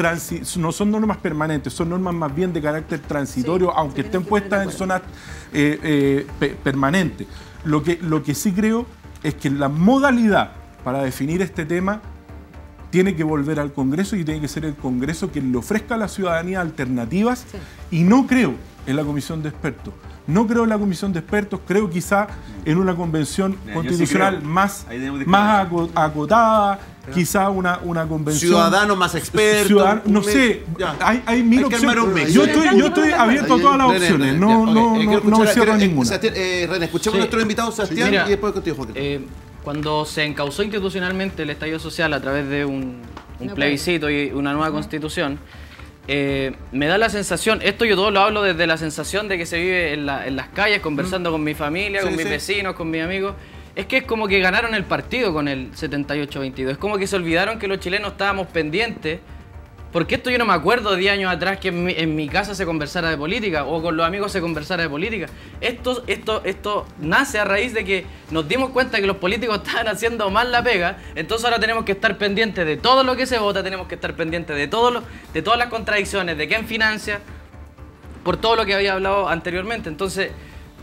permanentes, son normas más bien de carácter transitorio, aunque estén puestas en zonas permanentes. Lo que sí creo es que la modalidad para definir este tema tiene que volver al Congreso y tiene que ser el Congreso quien le ofrezca a la ciudadanía alternativas. Y no creo en la comisión de expertos. No creo en la comisión de expertos, creo quizá en una convención constitucional más acotada, quizá una convención... Ciudadanos más expertos. No sé, hay mil opciones. Yo estoy abierto a todas las opciones, no cierro ninguna. René, escuchemos a nuestro invitado Sebastián y después contigo, Joaquín. Cuando se encauzó institucionalmente el estallido social a través de un plebiscito y una nueva constitución, me da la sensación, esto yo todo lo hablo desde la sensación de que se vive en las calles, conversando con mi familia, con mis vecinos, con mis amigos, es que es como que ganaron el partido con el 78-22, es como que se olvidaron que los chilenos estábamos pendientes, porque esto yo no me acuerdo 10 años atrás que en mi casa se conversara de política o con los amigos se conversara de política. Esto nace a raíz de que nos dimos cuenta que los políticos estaban haciendo mal la pega, entonces ahora tenemos que estar pendientes de todo lo que se vota, tenemos que estar pendientes de todas las contradicciones, de quién financia, por todo lo que había hablado anteriormente. Entonces,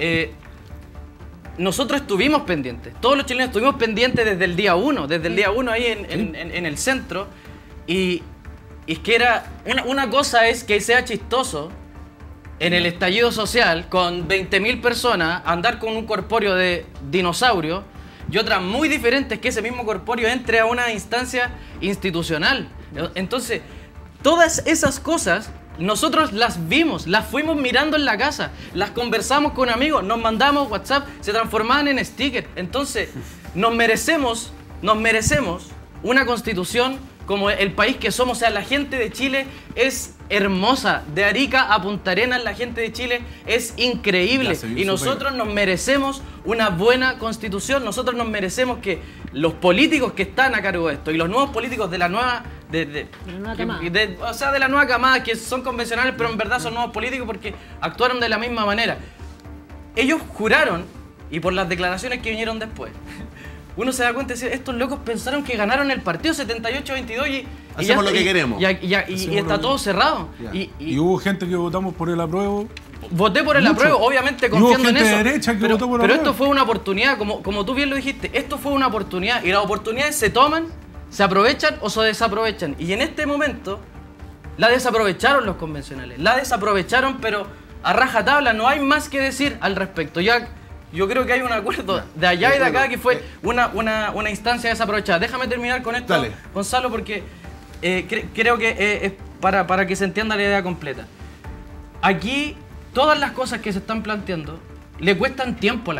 nosotros estuvimos pendientes, todos los chilenos estuvimos pendientes desde el día 1, ahí en el centro, y es que una cosa es que sea chistoso en el estallido social con 20.000 personas andar con un corpóreo de dinosaurio y otra muy diferente es que ese mismo corpóreo entre a una instancia institucional. Entonces, todas esas cosas nosotros las vimos, las fuimos mirando en la casa, las conversamos con amigos, nos mandamos WhatsApp, se transformaban en stickers. Entonces, nos merecemos una constitución como el país que somos. O sea, la gente de Chile es hermosa. De Arica a Punta Arenas, la gente de Chile es increíble. Y nosotros nos merecemos una buena constitución. Nosotros nos merecemos que los políticos que están a cargo de esto y los nuevos políticos de la nueva... de la nueva camada, que son convencionales, pero en verdad son nuevos políticos porque actuaron de la misma manera. Ellos juraron, y por las declaraciones que vinieron después, uno se da cuenta de decir, estos locos pensaron que ganaron el partido 78-22 y hacemos lo que queremos. Y está todo cerrado. Y hubo gente que votamos por el apruebo. Voté por el apruebo, obviamente confiando en eso. De derecha que votó por pero apruebo. esto fue una oportunidad, como tú bien lo dijiste, esto fue una oportunidad y las oportunidades se toman, se aprovechan o se desaprovechan. Y en este momento la desaprovecharon los convencionales, la desaprovecharon, pero a rajatabla, no hay más que decir al respecto. Yo creo que hay un acuerdo de allá y de acá que fue una instancia desaprovechada. Déjame terminar con esto, dale, Gonzalo, porque creo que es para que se entienda la idea completa. Aquí, todas las cosas que se están planteando le cuestan tiempo a la gente.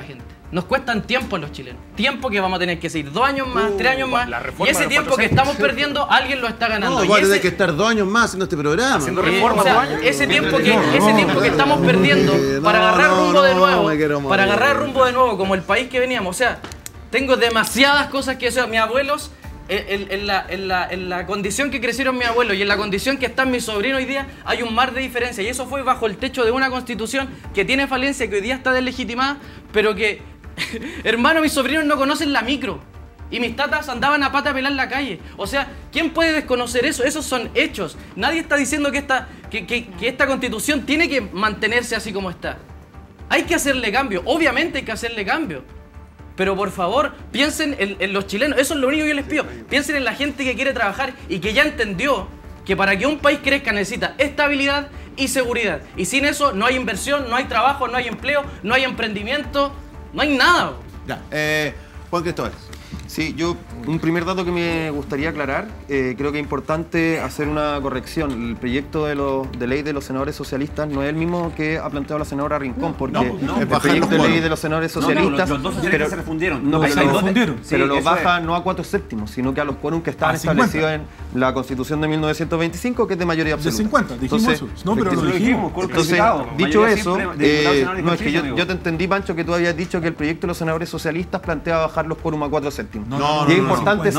nos cuestan tiempo a los chilenos. Tiempo que vamos a tener que seguir 2 años más, 3 años más. Y ese tiempo que estamos perdiendo, alguien lo está ganando. No, igual hay que estar 2 años más haciendo este programa. Haciendo reformas, o sea, ese tiempo que estamos perdiendo para agarrar rumbo de nuevo, para agarrar rumbo de nuevo como el país que veníamos. O sea, tengo demasiadas cosas que, o sea, mis abuelos, en la condición que crecieron mis abuelos y en la condición que están mis sobrinos hoy día, hay un mar de diferencia. Y eso fue bajo el techo de una constitución que tiene falencia, que hoy día está deslegitimada, pero que, hermano, mis sobrinos no conocen la micro. Y mis tatas andaban a pata a pelar en la calle. O sea, ¿quién puede desconocer eso? Esos son hechos. Nadie está diciendo que esta constitución tiene que mantenerse así como está. Hay que hacerle cambio. Obviamente hay que hacerle cambio. Pero por favor, piensen en los chilenos. Eso es lo único que yo les pido. Piensen en la gente que quiere trabajar y que ya entendió que para que un país crezca necesita estabilidad y seguridad. Y sin eso no hay inversión, no hay trabajo, no hay empleo, no hay emprendimiento, no hay nada. Ya, Juan Cristóbal. Sí, un primer dato que me gustaría aclarar, creo que es importante hacer una corrección. El proyecto de ley de los senadores socialistas no es el mismo que ha planteado la senadora Rincón, porque el proyecto de ley de los senadores socialistas... Los dos socialistas se refundieron. Pero lo baja no a 4/7, sino que a los quórum que estaban establecidos en la Constitución de 1925, que es de mayoría absoluta. De 50, dijimos eso. No, pero lo dijimos. Entonces, dicho eso, no, es que yo te entendí, Pancho, que tú habías dicho que el proyecto de los senadores socialistas plantea bajar los quórum a 4/7. Y es importante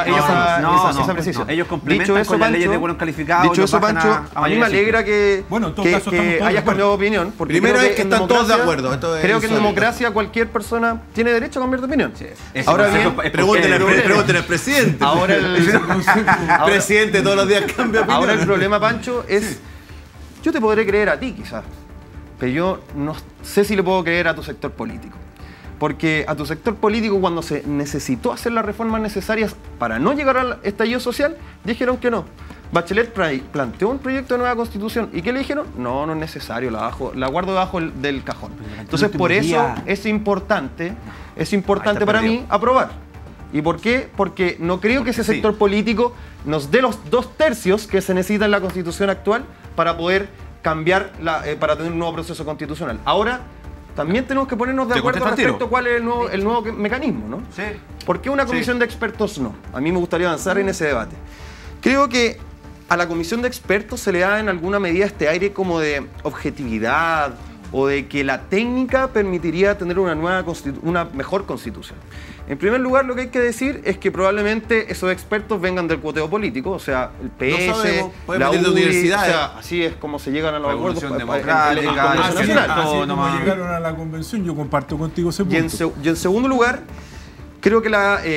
esa precisión. Ellos complementan con las leyes de buenos calificados. Dicho eso, Pancho, a mí me alegra que hayas cambiado de opinión. Primero es que están todos de acuerdo. Creo que en democracia cualquier persona tiene derecho a cambiar de opinión. Ahora bien, pregúntenle al presidente. Ahora el presidente todos los días cambia opinión. Ahora el problema, Pancho, es yo te podré creer a ti quizás, pero yo no sé si le puedo creer a tu sector político. Porque a tu sector político, cuando se necesitó hacer las reformas necesarias para no llegar al estallido social, dijeron que no. Bachelet planteó un proyecto de nueva constitución. ¿Y qué le dijeron? No, no es necesario, la guardo debajo del cajón. Entonces, por eso es importante para mí aprobar. ¿Y por qué? Porque no creo que ese sector político nos dé los 2/3 que se necesita en la constitución actual para poder cambiar, para tener un nuevo proceso constitucional. Ahora, también tenemos que ponernos de acuerdo respecto a cuál es el nuevo mecanismo, ¿no? Sí. ¿Por qué una comisión de expertos no? A mí me gustaría avanzar en ese debate. Creo que a la comisión de expertos se le da en alguna medida este aire como de objetividad o de que la técnica permitiría tener una mejor constitución. En primer lugar, lo que hay que decir es que probablemente esos expertos vengan del cuoteo político, o sea, el PS, la UDI, o sea, así es como se llegan a los acuerdos democrática, así como llegaron a la convención. Yo comparto contigo ese punto. Y en segundo lugar, creo que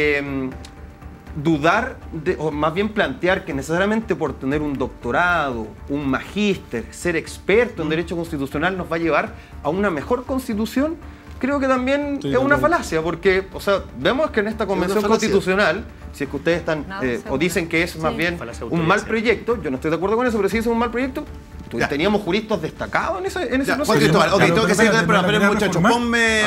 dudar, o más bien plantear que necesariamente por tener un doctorado, un magíster, ser experto en derecho constitucional nos va a llevar a una mejor constitución, creo que también es una falacia, porque, o sea, vemos que en esta convención constitucional, si es que ustedes están, o dicen que es más bien un mal proyecto, yo no estoy de acuerdo con eso, pero si es un mal proyecto, teníamos juristas destacados en ese proceso. Juan Cristóbal, ok, tengo que seguir con el programa, pero muchachos, ponme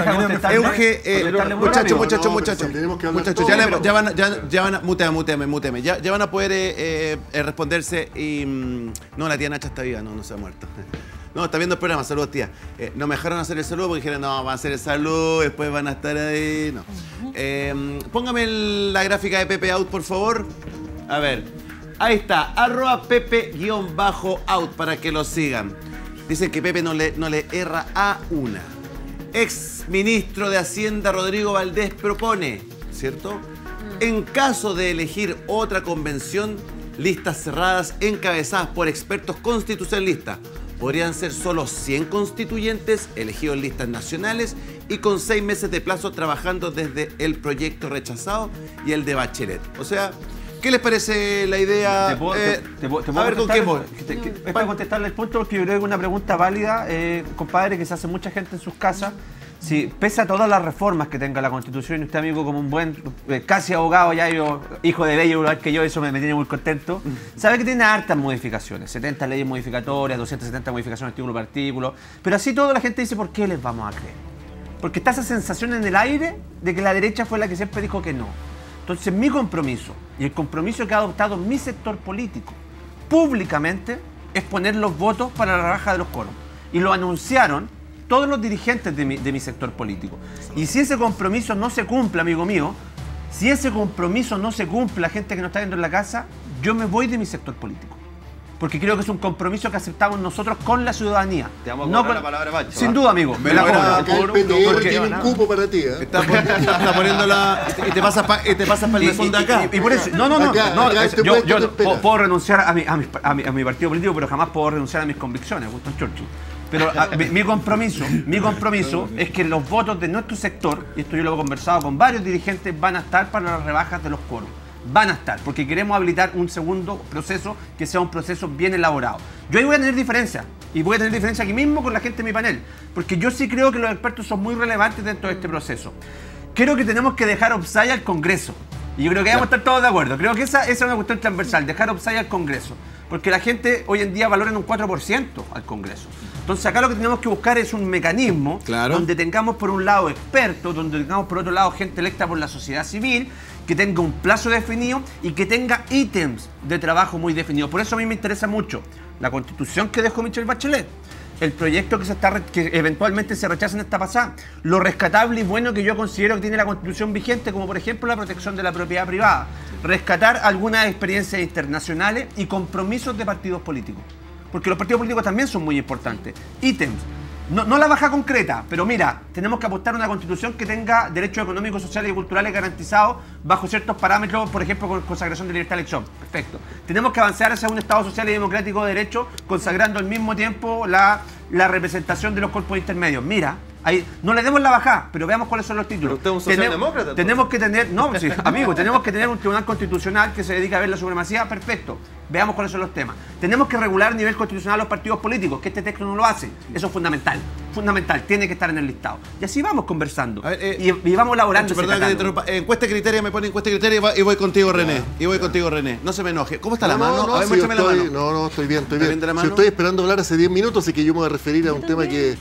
muchachos, ya van a, muteame, ya van a poder responderse y, no, la tía Nacha está viva, no se ha muerto. No, está viendo el programa, saludos tía. No me dejaron hacer el saludo porque dijeron, no, van a hacer el saludo, después van a estar ahí, no. Póngame la gráfica de Pepe Out, por favor. A ver, ahí está, @Pepe_Out para que lo sigan. Dicen que Pepe no le erra a una. Ex ministro de Hacienda Rodrigo Valdés propone, ¿cierto? En caso de elegir otra convención, listas cerradas encabezadas por expertos constitucionalistas. Podrían ser solo 100 constituyentes elegidos en listas nacionales y con 6 meses de plazo trabajando desde el proyecto rechazado y el de Bachelet. O sea, ¿qué les parece la idea? ¿Te puedo a ver, ¿con qué voy? Es para contestarle el punto porque yo creo que es una pregunta válida, compadre, que se hace mucha gente en sus casas. Si pese a todas las reformas que tenga la Constitución, y usted, amigo, como un buen, casi abogado, ya yo, hijo de bello igual que yo, eso me tiene muy contento, sabe que tiene hartas modificaciones, 70 leyes modificatorias, 270 modificaciones artículo por artículo, pero así todo la gente dice, ¿por qué les vamos a creer? Porque está esa sensación en el aire de que la derecha fue la que siempre dijo que no. Entonces mi compromiso, y el compromiso que ha adoptado mi sector político, públicamente, es poner los votos para la rebaja de los quórum. Y lo anunciaron todos los dirigentes de mi sector político. Y si ese compromiso no se cumple, amigo mío, si ese compromiso no se cumple, la gente que nos está viendo en la casa, yo me voy de mi sector político. Porque creo que es un compromiso que aceptamos nosotros con la ciudadanía. Te vamos a cobrar la palabra Pacho. Sin duda, amigo. Me la cobro. El PTR tiene un cupo para ti, ¿eh? Está poniéndola y te pasas para el mesón de acá. Y por eso, yo puedo renunciar a mi partido político, pero jamás puedo renunciar a mis convicciones, Winston Churchill. Pero mi compromiso es que los votos de nuestro sector, y esto yo lo he conversado con varios dirigentes, van a estar para las rebajas de los quórum. Van a estar, porque queremos habilitar un segundo proceso que sea un proceso bien elaborado. Yo ahí voy a tener diferencia, y voy a tener diferencia aquí mismo con la gente de mi panel, porque yo sí creo que los expertos son muy relevantes dentro de este proceso. Creo que tenemos que dejar offside al Congreso, y yo creo que vamos a estar todos de acuerdo. Creo que esa es una cuestión transversal, dejar offside al Congreso, porque la gente hoy en día valora en un 4% al Congreso. Entonces acá lo que tenemos que buscar es un mecanismo donde tengamos por un lado expertos, donde tengamos por otro lado gente electa por la sociedad civil, que tenga un plazo definido y que tenga ítems de trabajo muy definidos. Por eso a mí me interesa mucho la constitución que dejó Michelle Bachelet, el proyecto que eventualmente se rechaza en esta pasada, lo rescatable y bueno que yo considero que tiene la constitución vigente, como por ejemplo la protección de la propiedad privada, rescatar algunas experiencias internacionales y compromisos de partidos políticos, porque los partidos políticos también son muy importantes. Ítems. No la baja concreta, pero mira, tenemos que apostar a una constitución que tenga derechos económicos, sociales y culturales garantizados bajo ciertos parámetros, por ejemplo, con consagración de libertad de elección. Perfecto. Tenemos que avanzar hacia un Estado social y democrático de derecho, consagrando al mismo tiempo la representación de los cuerpos intermedios. Mira, ahí no le demos la bajada, pero veamos cuáles son los títulos. Pero usted es un socialdemócrata. Tenemos que tener, tenemos que tener un tribunal constitucional que se dedique a ver la supremacía. Perfecto. Veamos cuáles son los temas. Tenemos que regular a nivel constitucional los partidos políticos, que este texto no lo hace. Eso es fundamental. Fundamental. Tiene que estar en el listado. Y así vamos conversando. Y vamos elaborando. Perdón que te interrumpa. Encuesta criteria, me pone encuesta criteria y voy contigo, René. No se me enoje. ¿Cómo está la mano? A ver, muéstrame la mano. No, estoy bien. Si estoy esperando hablar hace 10 minutos, así que yo me voy a referir a un tema que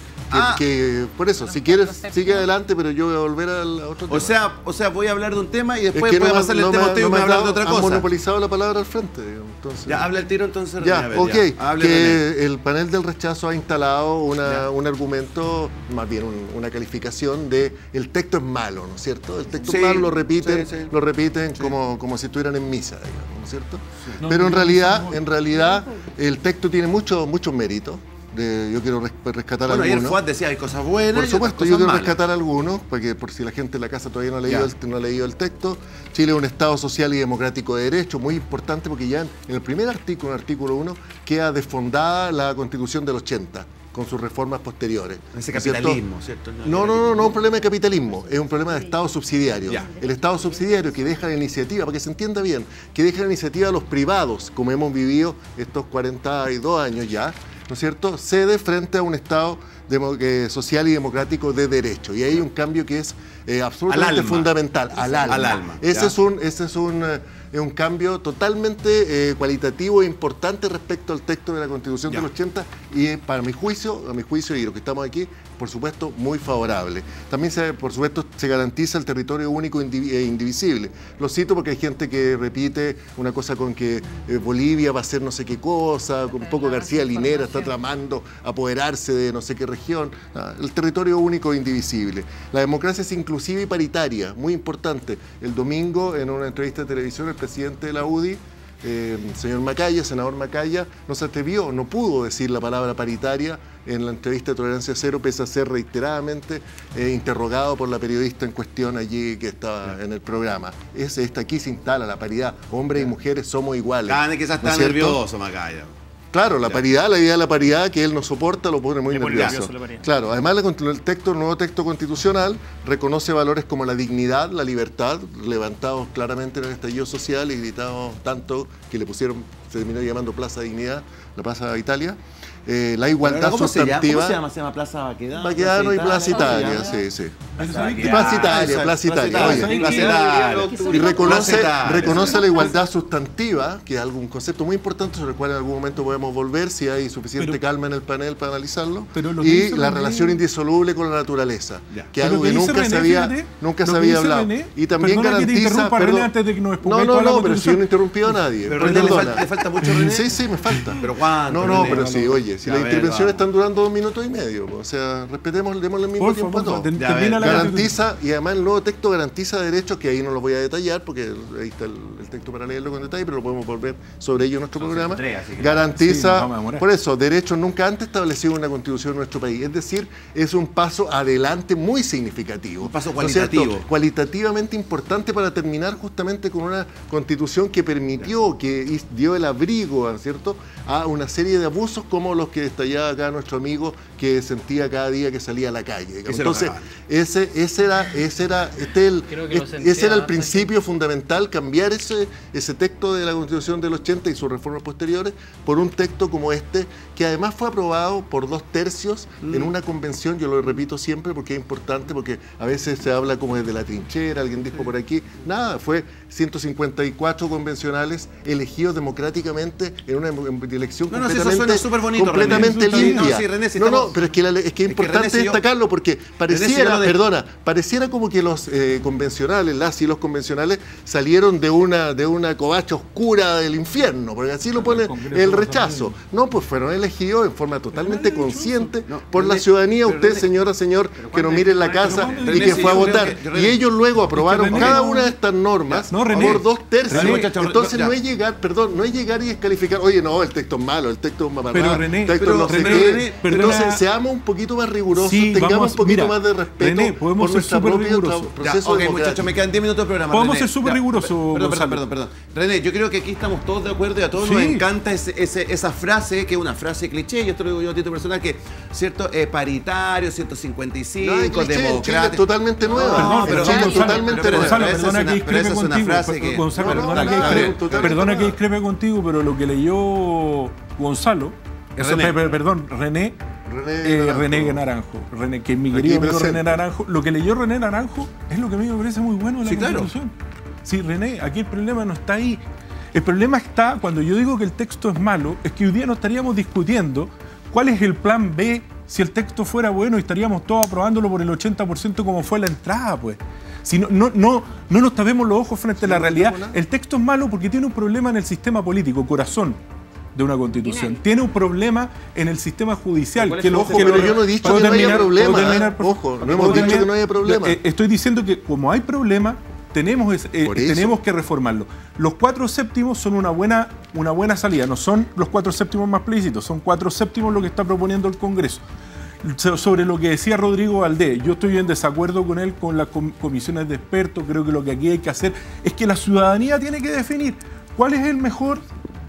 por eso, si quieres, sigue adelante, pero yo voy a volver a otro tema. O sea, voy a hablar de un tema y después voy a pasarle el tema a usted y me voy a hablar de otra cosa. Monopolizado la palabra al frente, entonces. Ya, habla el tiro entonces, René. Ya, ok. Que el panel del rechazo ha instalado un argumento, más bien una calificación de el texto es malo, ¿no es cierto? El texto es malo, lo repiten como si estuvieran en misa, digamos, ¿no es cierto? Sí. Pero en realidad el texto tiene muchos méritos. Yo quiero rescatar algunos. Ayer Fuad decía hay cosas buenas. Por supuesto, yo quiero rescatar algunos, porque por si la gente en la casa todavía no ha leído el texto. Chile es un Estado social y democrático de derecho, muy importante porque ya en el primer artículo, en el artículo 1, queda desfondada la Constitución del 80 con sus reformas posteriores. Ese capitalismo, ¿cierto? No, un problema de capitalismo, es un problema de Estado subsidiario. El Estado subsidiario que deja la iniciativa, para que se entienda bien, que deja la iniciativa a los privados, como hemos vivido estos 42 años ya, ¿no es cierto?, cede frente a un Estado social y democrático de derecho. Y hay un cambio que es absolutamente fundamental, al alma. Ese es un cambio totalmente cualitativo e importante respecto al texto de la Constitución del 80 y para mi juicio y lo que estamos aquí, por supuesto, muy favorable. También, por supuesto, se garantiza el territorio único e indivisible. Lo cito porque hay gente que repite una cosa con que Bolivia va a hacer no sé qué cosa, con un poco García Linera está tramando apoderarse de no sé qué región. El territorio único e indivisible. La democracia es inclusiva y paritaria, muy importante. El domingo, en una entrevista de televisión, el presidente de la UDI, señor Macaya, senador Macaya, no se atrevió, no pudo decir la palabra paritaria en la entrevista de Tolerancia Cero, pese a ser reiteradamente interrogado por la periodista en cuestión allí que estaba en el programa. Aquí se instala la paridad, hombres y mujeres somos iguales. Quizás está nervioso Macaya. Claro, la idea de la paridad que él no soporta lo pone muy nervioso. Claro, además el nuevo texto constitucional reconoce valores como la dignidad, la libertad, levantados claramente en el estallido social y gritados tanto que se terminó llamando Plaza Dignidad, la Plaza Italia. La igualdad sustantiva. ¿Cómo se llama? Plaza Baquedano. Baquedano y Plaza Italia, sí. Plaza Italia. Y reconoce la igualdad sustantiva, que es un concepto muy importante sobre el cual en algún momento podemos volver si hay suficiente calma en el panel para analizarlo. Y la relación indisoluble con la naturaleza, que es algo que nunca se había hablado. Y también garantiza. No, pero si yo no he interrumpido a nadie. Pero le falta falta mucho, René? Sí, me falta. ¿Pero cuánto? No, René? pero sí, oye, si Ya, las a ver, intervenciones va. están durando 2 minutos y medio, o sea, respetemos, démosle el mismo tiempo a todos. Ya, a ver, Garantiza, y además el nuevo texto garantiza derechos que ahí no los voy a detallar, porque ahí está el texto para leerlo con detalle, pero lo podemos volver sobre ello en nuestro programa. Garantiza, por eso, derechos nunca antes establecidos en una constitución en nuestro país. Es decir, es un paso adelante muy significativo. Un paso ¿no es cierto? cualitativo. Cualitativamente importante para terminar justamente con una constitución que permitió, que dio el abrigo, ¿no es cierto?, a una serie de abusos como los que detallaba acá nuestro amigo, que sentía cada día que salía a la calle. Entonces, ese era el principio fundamental, cambiar ese texto de la Constitución del 80 y sus reformas posteriores por un texto como este, que además fue aprobado por 2/3 en una convención. Yo lo repito siempre porque es importante, porque a veces se habla como desde la trinchera, alguien dijo por aquí, nada, fue 154 convencionales elegidos democráticamente en una elección completamente limpia. Pero es que es importante destacarlo, porque pareciera como que los convencionales, las y los convencionales salieron de una covacha oscura del infierno, porque así lo pone el rechazo. No, pues fueron elegidos en forma totalmente consciente por la ciudadanía. Usted, señor, que nos mire en la casa y que fue a votar. Y ellos luego aprobaron cada una de estas normas por 2/3. Entonces no es llegar y descalificar, oye, no, el texto es malo, el texto es mamarrado, entonces seamos un poquito más rigurosos, tengamos un poquito más de respeto por nuestro propio proceso democrático. Muchachos, me quedan 10 minutos de programa. Podemos ser súper rigurosos. Perdón. René, yo creo que aquí estamos todos de acuerdo y a todos nos encanta esa frase, que es una frase cliché, y esto lo digo yo a título personal, que cierto, paritario, 155, democrático. Es totalmente nueva. Perdona que discrepe contigo, pero lo que leyó Gonzalo, René Naranjo, que es mi querido amigo René Naranjo, lo que leyó René Naranjo es lo que a mí me parece muy bueno de la Constitución. Sí, René, aquí el problema no está ahí. El problema está, cuando yo digo que el texto es malo, es que hoy día no estaríamos discutiendo cuál es el plan B si el texto fuera bueno y estaríamos todos aprobándolo por el 80% como fue la entrada, pues. Si no nos tapemos los ojos frente a la realidad. El texto es malo porque tiene un problema en el sistema político, corazón de una constitución. Tiene un problema en el sistema judicial. Pero yo no he dicho que no haya problema. Ojo, no hemos dicho que no haya problema. Estoy diciendo que como hay problema, tenemos que reformarlo. Los 4/7 son una buena salida. No son los 4/7 más plebiscitos, son 4/7 lo que está proponiendo el Congreso. Sobre lo que decía Rodrigo Valdés, yo estoy en desacuerdo con él, con las comisiones de expertos. Creo que lo que aquí hay que hacer es que la ciudadanía tiene que definir cuál es el mejor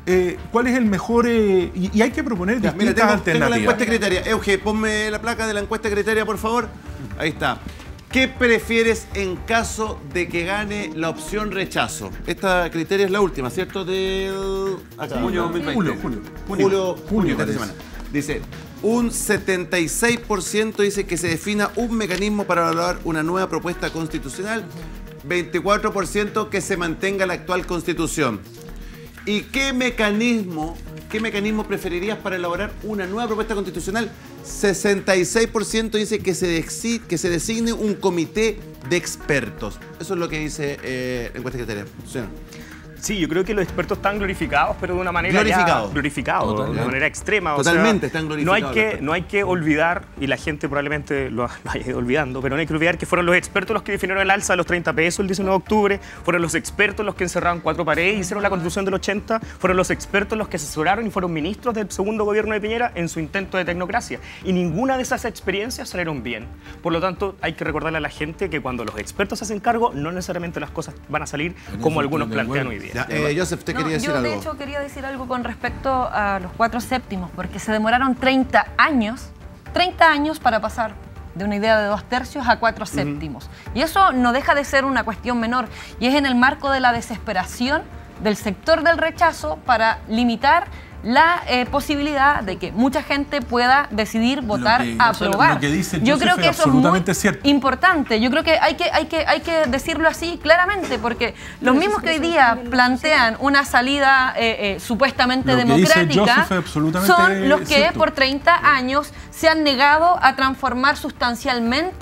y hay que proponer distintas alternativas. Tengo la encuesta criteria. Euge, ponme la placa de la encuesta criteria, por favor. Ahí está. ¿Qué prefieres en caso de que gane la opción rechazo? Esta criteria es la última, ¿cierto? Junio 2020. Junio esta semana. Dice, un 76% dice que se defina un mecanismo para evaluar una nueva propuesta constitucional, 24% que se mantenga la actual constitución. ¿Y qué mecanismo preferirías para elaborar una nueva propuesta constitucional? 66% dice que se designe un comité de expertos. Eso es lo que dice la encuesta criteria. Sí, yo creo que los expertos están glorificados, pero de una manera glorificados, de una manera extrema. Totalmente, están glorificados. No hay que olvidar, y la gente probablemente lo haya ido olvidando, pero no hay que olvidar que fueron los expertos los que definieron el alza de los 30 pesos el 19 de octubre, fueron los expertos los que encerraron 4 paredes y hicieron la Constitución del 80, fueron los expertos los que asesoraron y fueron ministros del segundo gobierno de Piñera en su intento de tecnocracia. Y ninguna de esas experiencias salieron bien. Por lo tanto, hay que recordarle a la gente que cuando los expertos se hacen cargo, no necesariamente las cosas van a salir como algunos plantean hoy día. Joseph, ¿te quería decir algo? Yo, de hecho, quería decir algo con respecto a los 4/7, porque se demoraron 30 años para pasar de una idea de 2/3 a 4/7. Y eso no deja de ser una cuestión menor, y es en el marco de la desesperación del sector del rechazo para limitar la posibilidad de que mucha gente pueda decidir votar a aprobar. Yo creo que eso es muy importante. Yo creo que hay que decirlo así claramente, porque los mismos que hoy día plantean una salida supuestamente democrática son los que por 30 años se han negado a transformar sustancialmente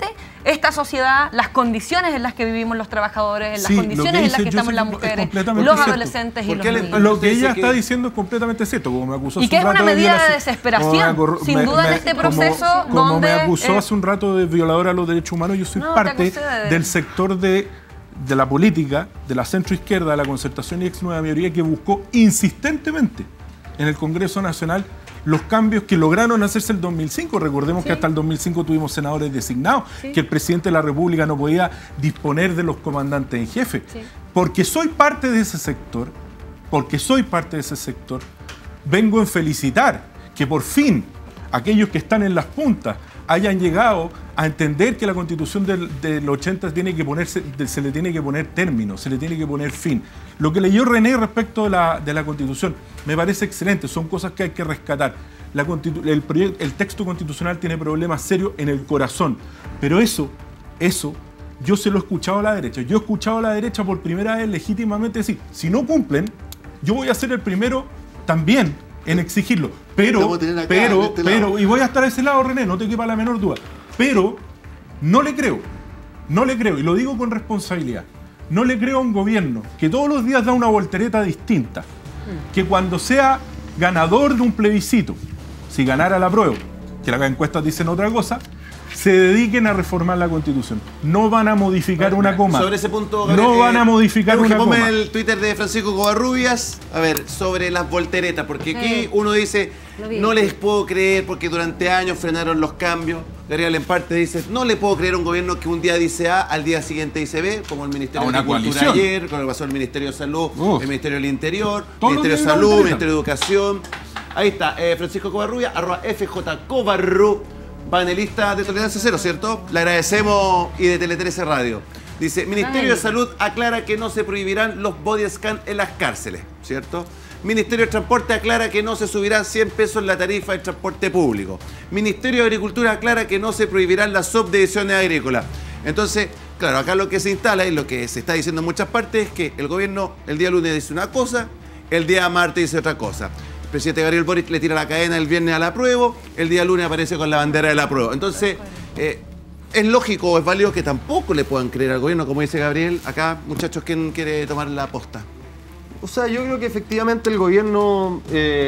esta sociedad, las condiciones en las que vivimos los trabajadores, las condiciones en las que estamos las mujeres, los adolescentes y los niños. Lo que ella está diciendo es completamente cierto, como me acusó hace un rato. Y que es una medida de desesperación, sin duda, en este proceso como donde... me acusó hace un rato de violadora a los derechos humanos, yo soy parte del sector de la política, de la centroizquierda, de la concertación y ex nueva mayoría, que buscó insistentemente en el Congreso Nacional los cambios que lograron hacerse el 2005. Recordemos que hasta el 2005 tuvimos senadores designados, que el presidente de la República no podía disponer de los comandantes en jefe. Porque soy parte de ese sector, vengo en felicitar que por fin aquellos que están en las puntas hayan llegado a entender que la Constitución del 80 tiene que se le tiene que poner término, se le tiene que poner fin. Lo que leyó René respecto de la Constitución me parece excelente, son cosas que hay que rescatar. El texto constitucional tiene problemas serios en el corazón, pero eso yo se lo he escuchado a la derecha. Yo he escuchado a la derecha por primera vez legítimamente decir, si no cumplen, yo voy a ser el primero también en exigirlo. Pero, y voy a estar a ese lado, René, no te quepa la menor duda. Pero no le creo, y lo digo con responsabilidad, no le creo a un gobierno que todos los días da una voltereta distinta, que cuando sea ganador de un plebiscito, si ganara la prueba, que las encuestas dicen otra cosa, se dediquen a reformar la Constitución. No van a modificar una coma. Sobre ese punto, no van a modificar una coma. Ponme el Twitter de Francisco Covarrubias, a ver, sobre las volteretas, porque aquí uno dice, no les puedo creer porque durante años frenaron los cambios. Gabriel en parte dice, no le puedo creer a un gobierno que un día dice A, al día siguiente dice B, como el Ministerio de Agricultura ayer, con lo que pasó el Ministerio de Salud, el Ministerio del Interior, el Ministerio de Salud, el Ministerio de Educación. Ahí está, Francisco Covarrubias, @FJCovarru, panelista de Tolerancia Cero, ¿cierto? Le agradecemos, y de Tele 13 Radio. Dice, Ministerio de Salud aclara que no se prohibirán los body scan en las cárceles, ¿cierto? Ministerio de Transporte aclara que no se subirán 100 pesos la tarifa del transporte público. Ministerio de Agricultura aclara que no se prohibirán las subdivisiones agrícolas. Entonces, claro, acá lo que se instala y lo que se está diciendo en muchas partes es que el gobierno el día lunes dice una cosa, el día martes dice otra cosa. El presidente Gabriel Boric le tira la cadena el viernes al apruebo, el día lunes aparece con la bandera del apruebo. Entonces, es lógico o es válido que tampoco le puedan creer al gobierno, como dice Gabriel. Acá, muchachos, ¿quién quiere tomar la posta? O sea, yo creo que efectivamente el gobierno,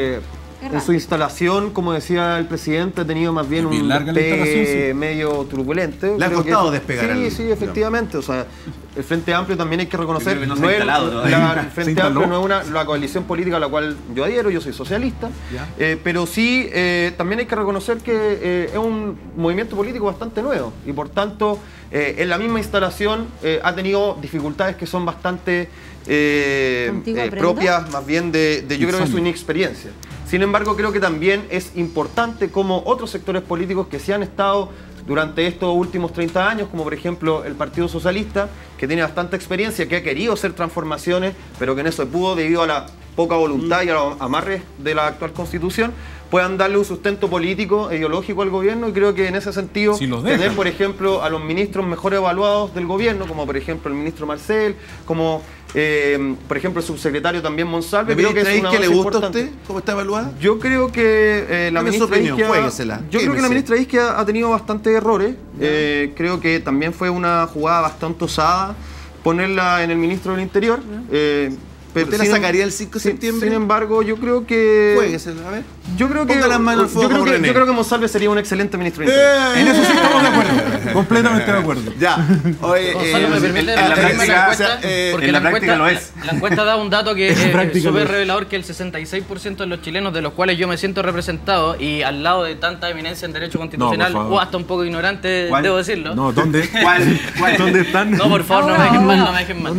en su instalación, como decía el presidente, ha tenido más bien un despegue medio turbulento. Le ha costado despegar. Sí, efectivamente. O sea, el Frente Amplio también hay que reconocer, el Frente Amplio no es la coalición política a la cual yo adhiero, yo soy socialista, pero sí también hay que reconocer que es un movimiento político bastante nuevo y por tanto en la misma instalación ha tenido dificultades que son bastante propias más bien de yo creo que es su inexperiencia. Sin embargo, creo que también es importante como otros sectores políticos que se han estado durante estos últimos 30 años, como por ejemplo el Partido Socialista, que tiene bastante experiencia, que ha querido hacer transformaciones, pero que no se pudo debido a la poca voluntad y a los amarres de la actual Constitución, puedan darle un sustento político e ideológico al gobierno, y creo que en ese sentido tener, por ejemplo, a los ministros mejor evaluados del gobierno, como por ejemplo el ministro Marcel, como por ejemplo el subsecretario también Monsalve, creo que es una que le gusta a usted cómo está evaluada. Yo creo que la ministra Isquia ha tenido bastantes errores. Creo que también fue una jugada bastante osada ponerla en el ministro del Interior. Pero ¿usted la sacaría el 5 de septiembre? Sin embargo, yo creo que... Juéguesela, a ver. Yo creo que Monsalve sería un excelente ministro de Interior. En eso sí estamos de acuerdo. Completamente de acuerdo. Ya. Oye, Gonzalo, me permite en la práctica, porque la encuesta lo es. La encuesta da un dato que es súper revelador, que el 66% de los chilenos, de los cuales yo me siento representado, y al lado de tanta eminencia en derecho constitucional, o hasta un poco ignorante, debo decirlo. No, ¿dónde? ¿Dónde están? No, por favor, no me dejen mal, no me dejen mal.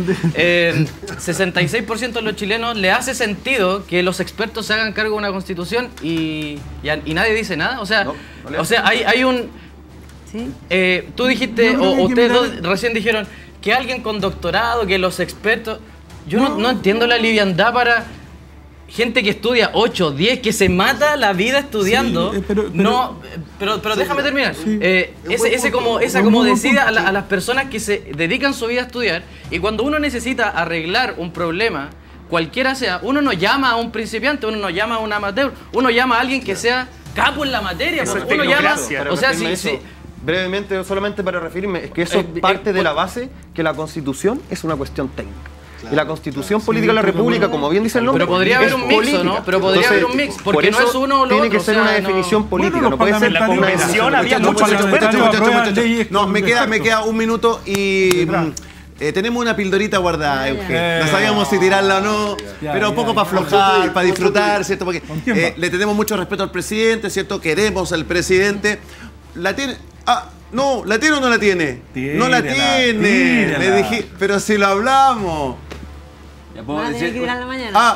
66% de los chilenos le hace sentido que los expertos se hagan cargo de una constitución y nadie dice nada. O sea, hay un... ¿Sí? Tú dijiste, o ustedes dos recién dijeron, que alguien con doctorado, que los expertos... Yo no entiendo la liviandad para gente que estudia 8, 10, que se mata la vida estudiando. Sí, pero déjame terminar. Sí. Esa como decida a las personas que se dedican su vida a estudiar, y cuando uno necesita arreglar un problema, cualquiera sea, uno no llama a un principiante, uno no llama a un amateur, uno llama a alguien que sea capo en la materia. Uno llama, o sea, brevemente, solamente para referirme, es que eso es parte de la base que la Constitución es una cuestión técnica. Y la Constitución Política de la República, como bien dice el nombre, pero podría haber un mix, política. ¿no? Pero podría haber un mix, porque no es uno o lo tiene otro. que ser una definición política, no puede ser la convención había muchos No, me queda un minuto y tenemos una pildorita guardada, Eugenio. No sabíamos si tirarla o no, pero un poco para aflojar, para disfrutar, ¿cierto? Porque le tenemos mucho respeto al presidente, ¿cierto? Queremos al presidente. ¿La tiene? No, ¿la tiene o no la tiene? No la tiene. Le dije, pero si lo hablamos. Ya puedo decir. Que tirar la mañana.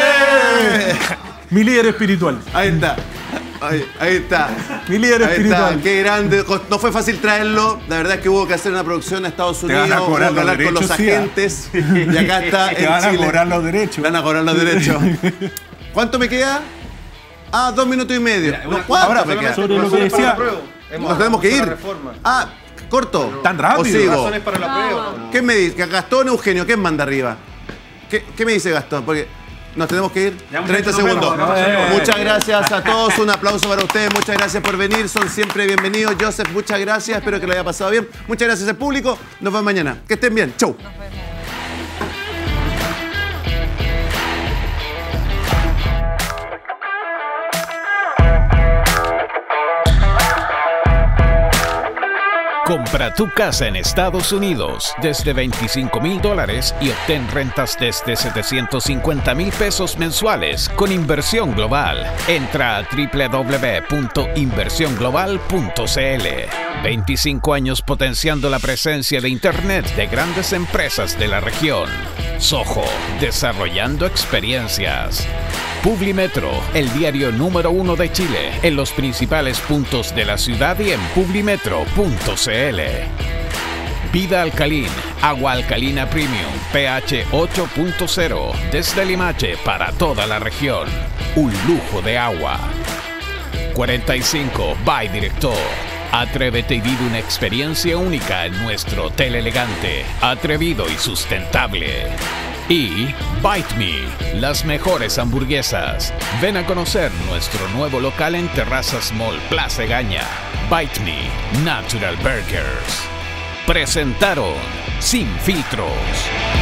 Mi líder espiritual. Ahí está. Ahí está. Mi líder espiritual. Qué grande. No fue fácil traerlo. La verdad es que hubo que hacer una producción a Estados Unidos. Hubo que hablar con los agentes. Y acá está en Chile. Te van a cobrar los derechos. Van a cobrar los derechos. ¿Cuánto me queda? 2 minutos y medio. ¿Cuánto me queda? Sobre lo que decía. Nos tenemos que ir. Corto. ¿Tan rápido? ¿O sigo? Razones para la prueba. ¿Qué me dice? Gastón o Eugenio, ¿quién manda arriba? ¿Qué me dice Gastón? Porque nos tenemos que ir. 30 segundos. Muchas gracias a todos. Un aplauso para ustedes. Muchas gracias por venir. Son siempre bienvenidos. Joseph, muchas gracias. Espero que lo haya pasado bien. Muchas gracias al público. Nos vemos mañana. Que estén bien. Chau. Compra tu casa en Estados Unidos desde $25,000 y obtén rentas desde $750,000 mensuales con Inversión Global. Entra a www.inversionglobal.cl. 25 años potenciando la presencia de Internet de grandes empresas de la región. Soho, desarrollando experiencias. Publimetro, el diario número 1 de Chile, en los principales puntos de la ciudad y en publimetro.cl. Vida Alcalin, agua alcalina premium, pH 8.0, desde Limache para toda la región. Un lujo de agua. 45 by Director. Atrévete y vive una experiencia única en nuestro hotel elegante, atrevido y sustentable. Y Bite Me, las mejores hamburguesas. Ven a conocer nuestro nuevo local en Terrazas Mall Plaza Egaña. Bite Me, Natural Burgers. Presentaron Sin Filtros.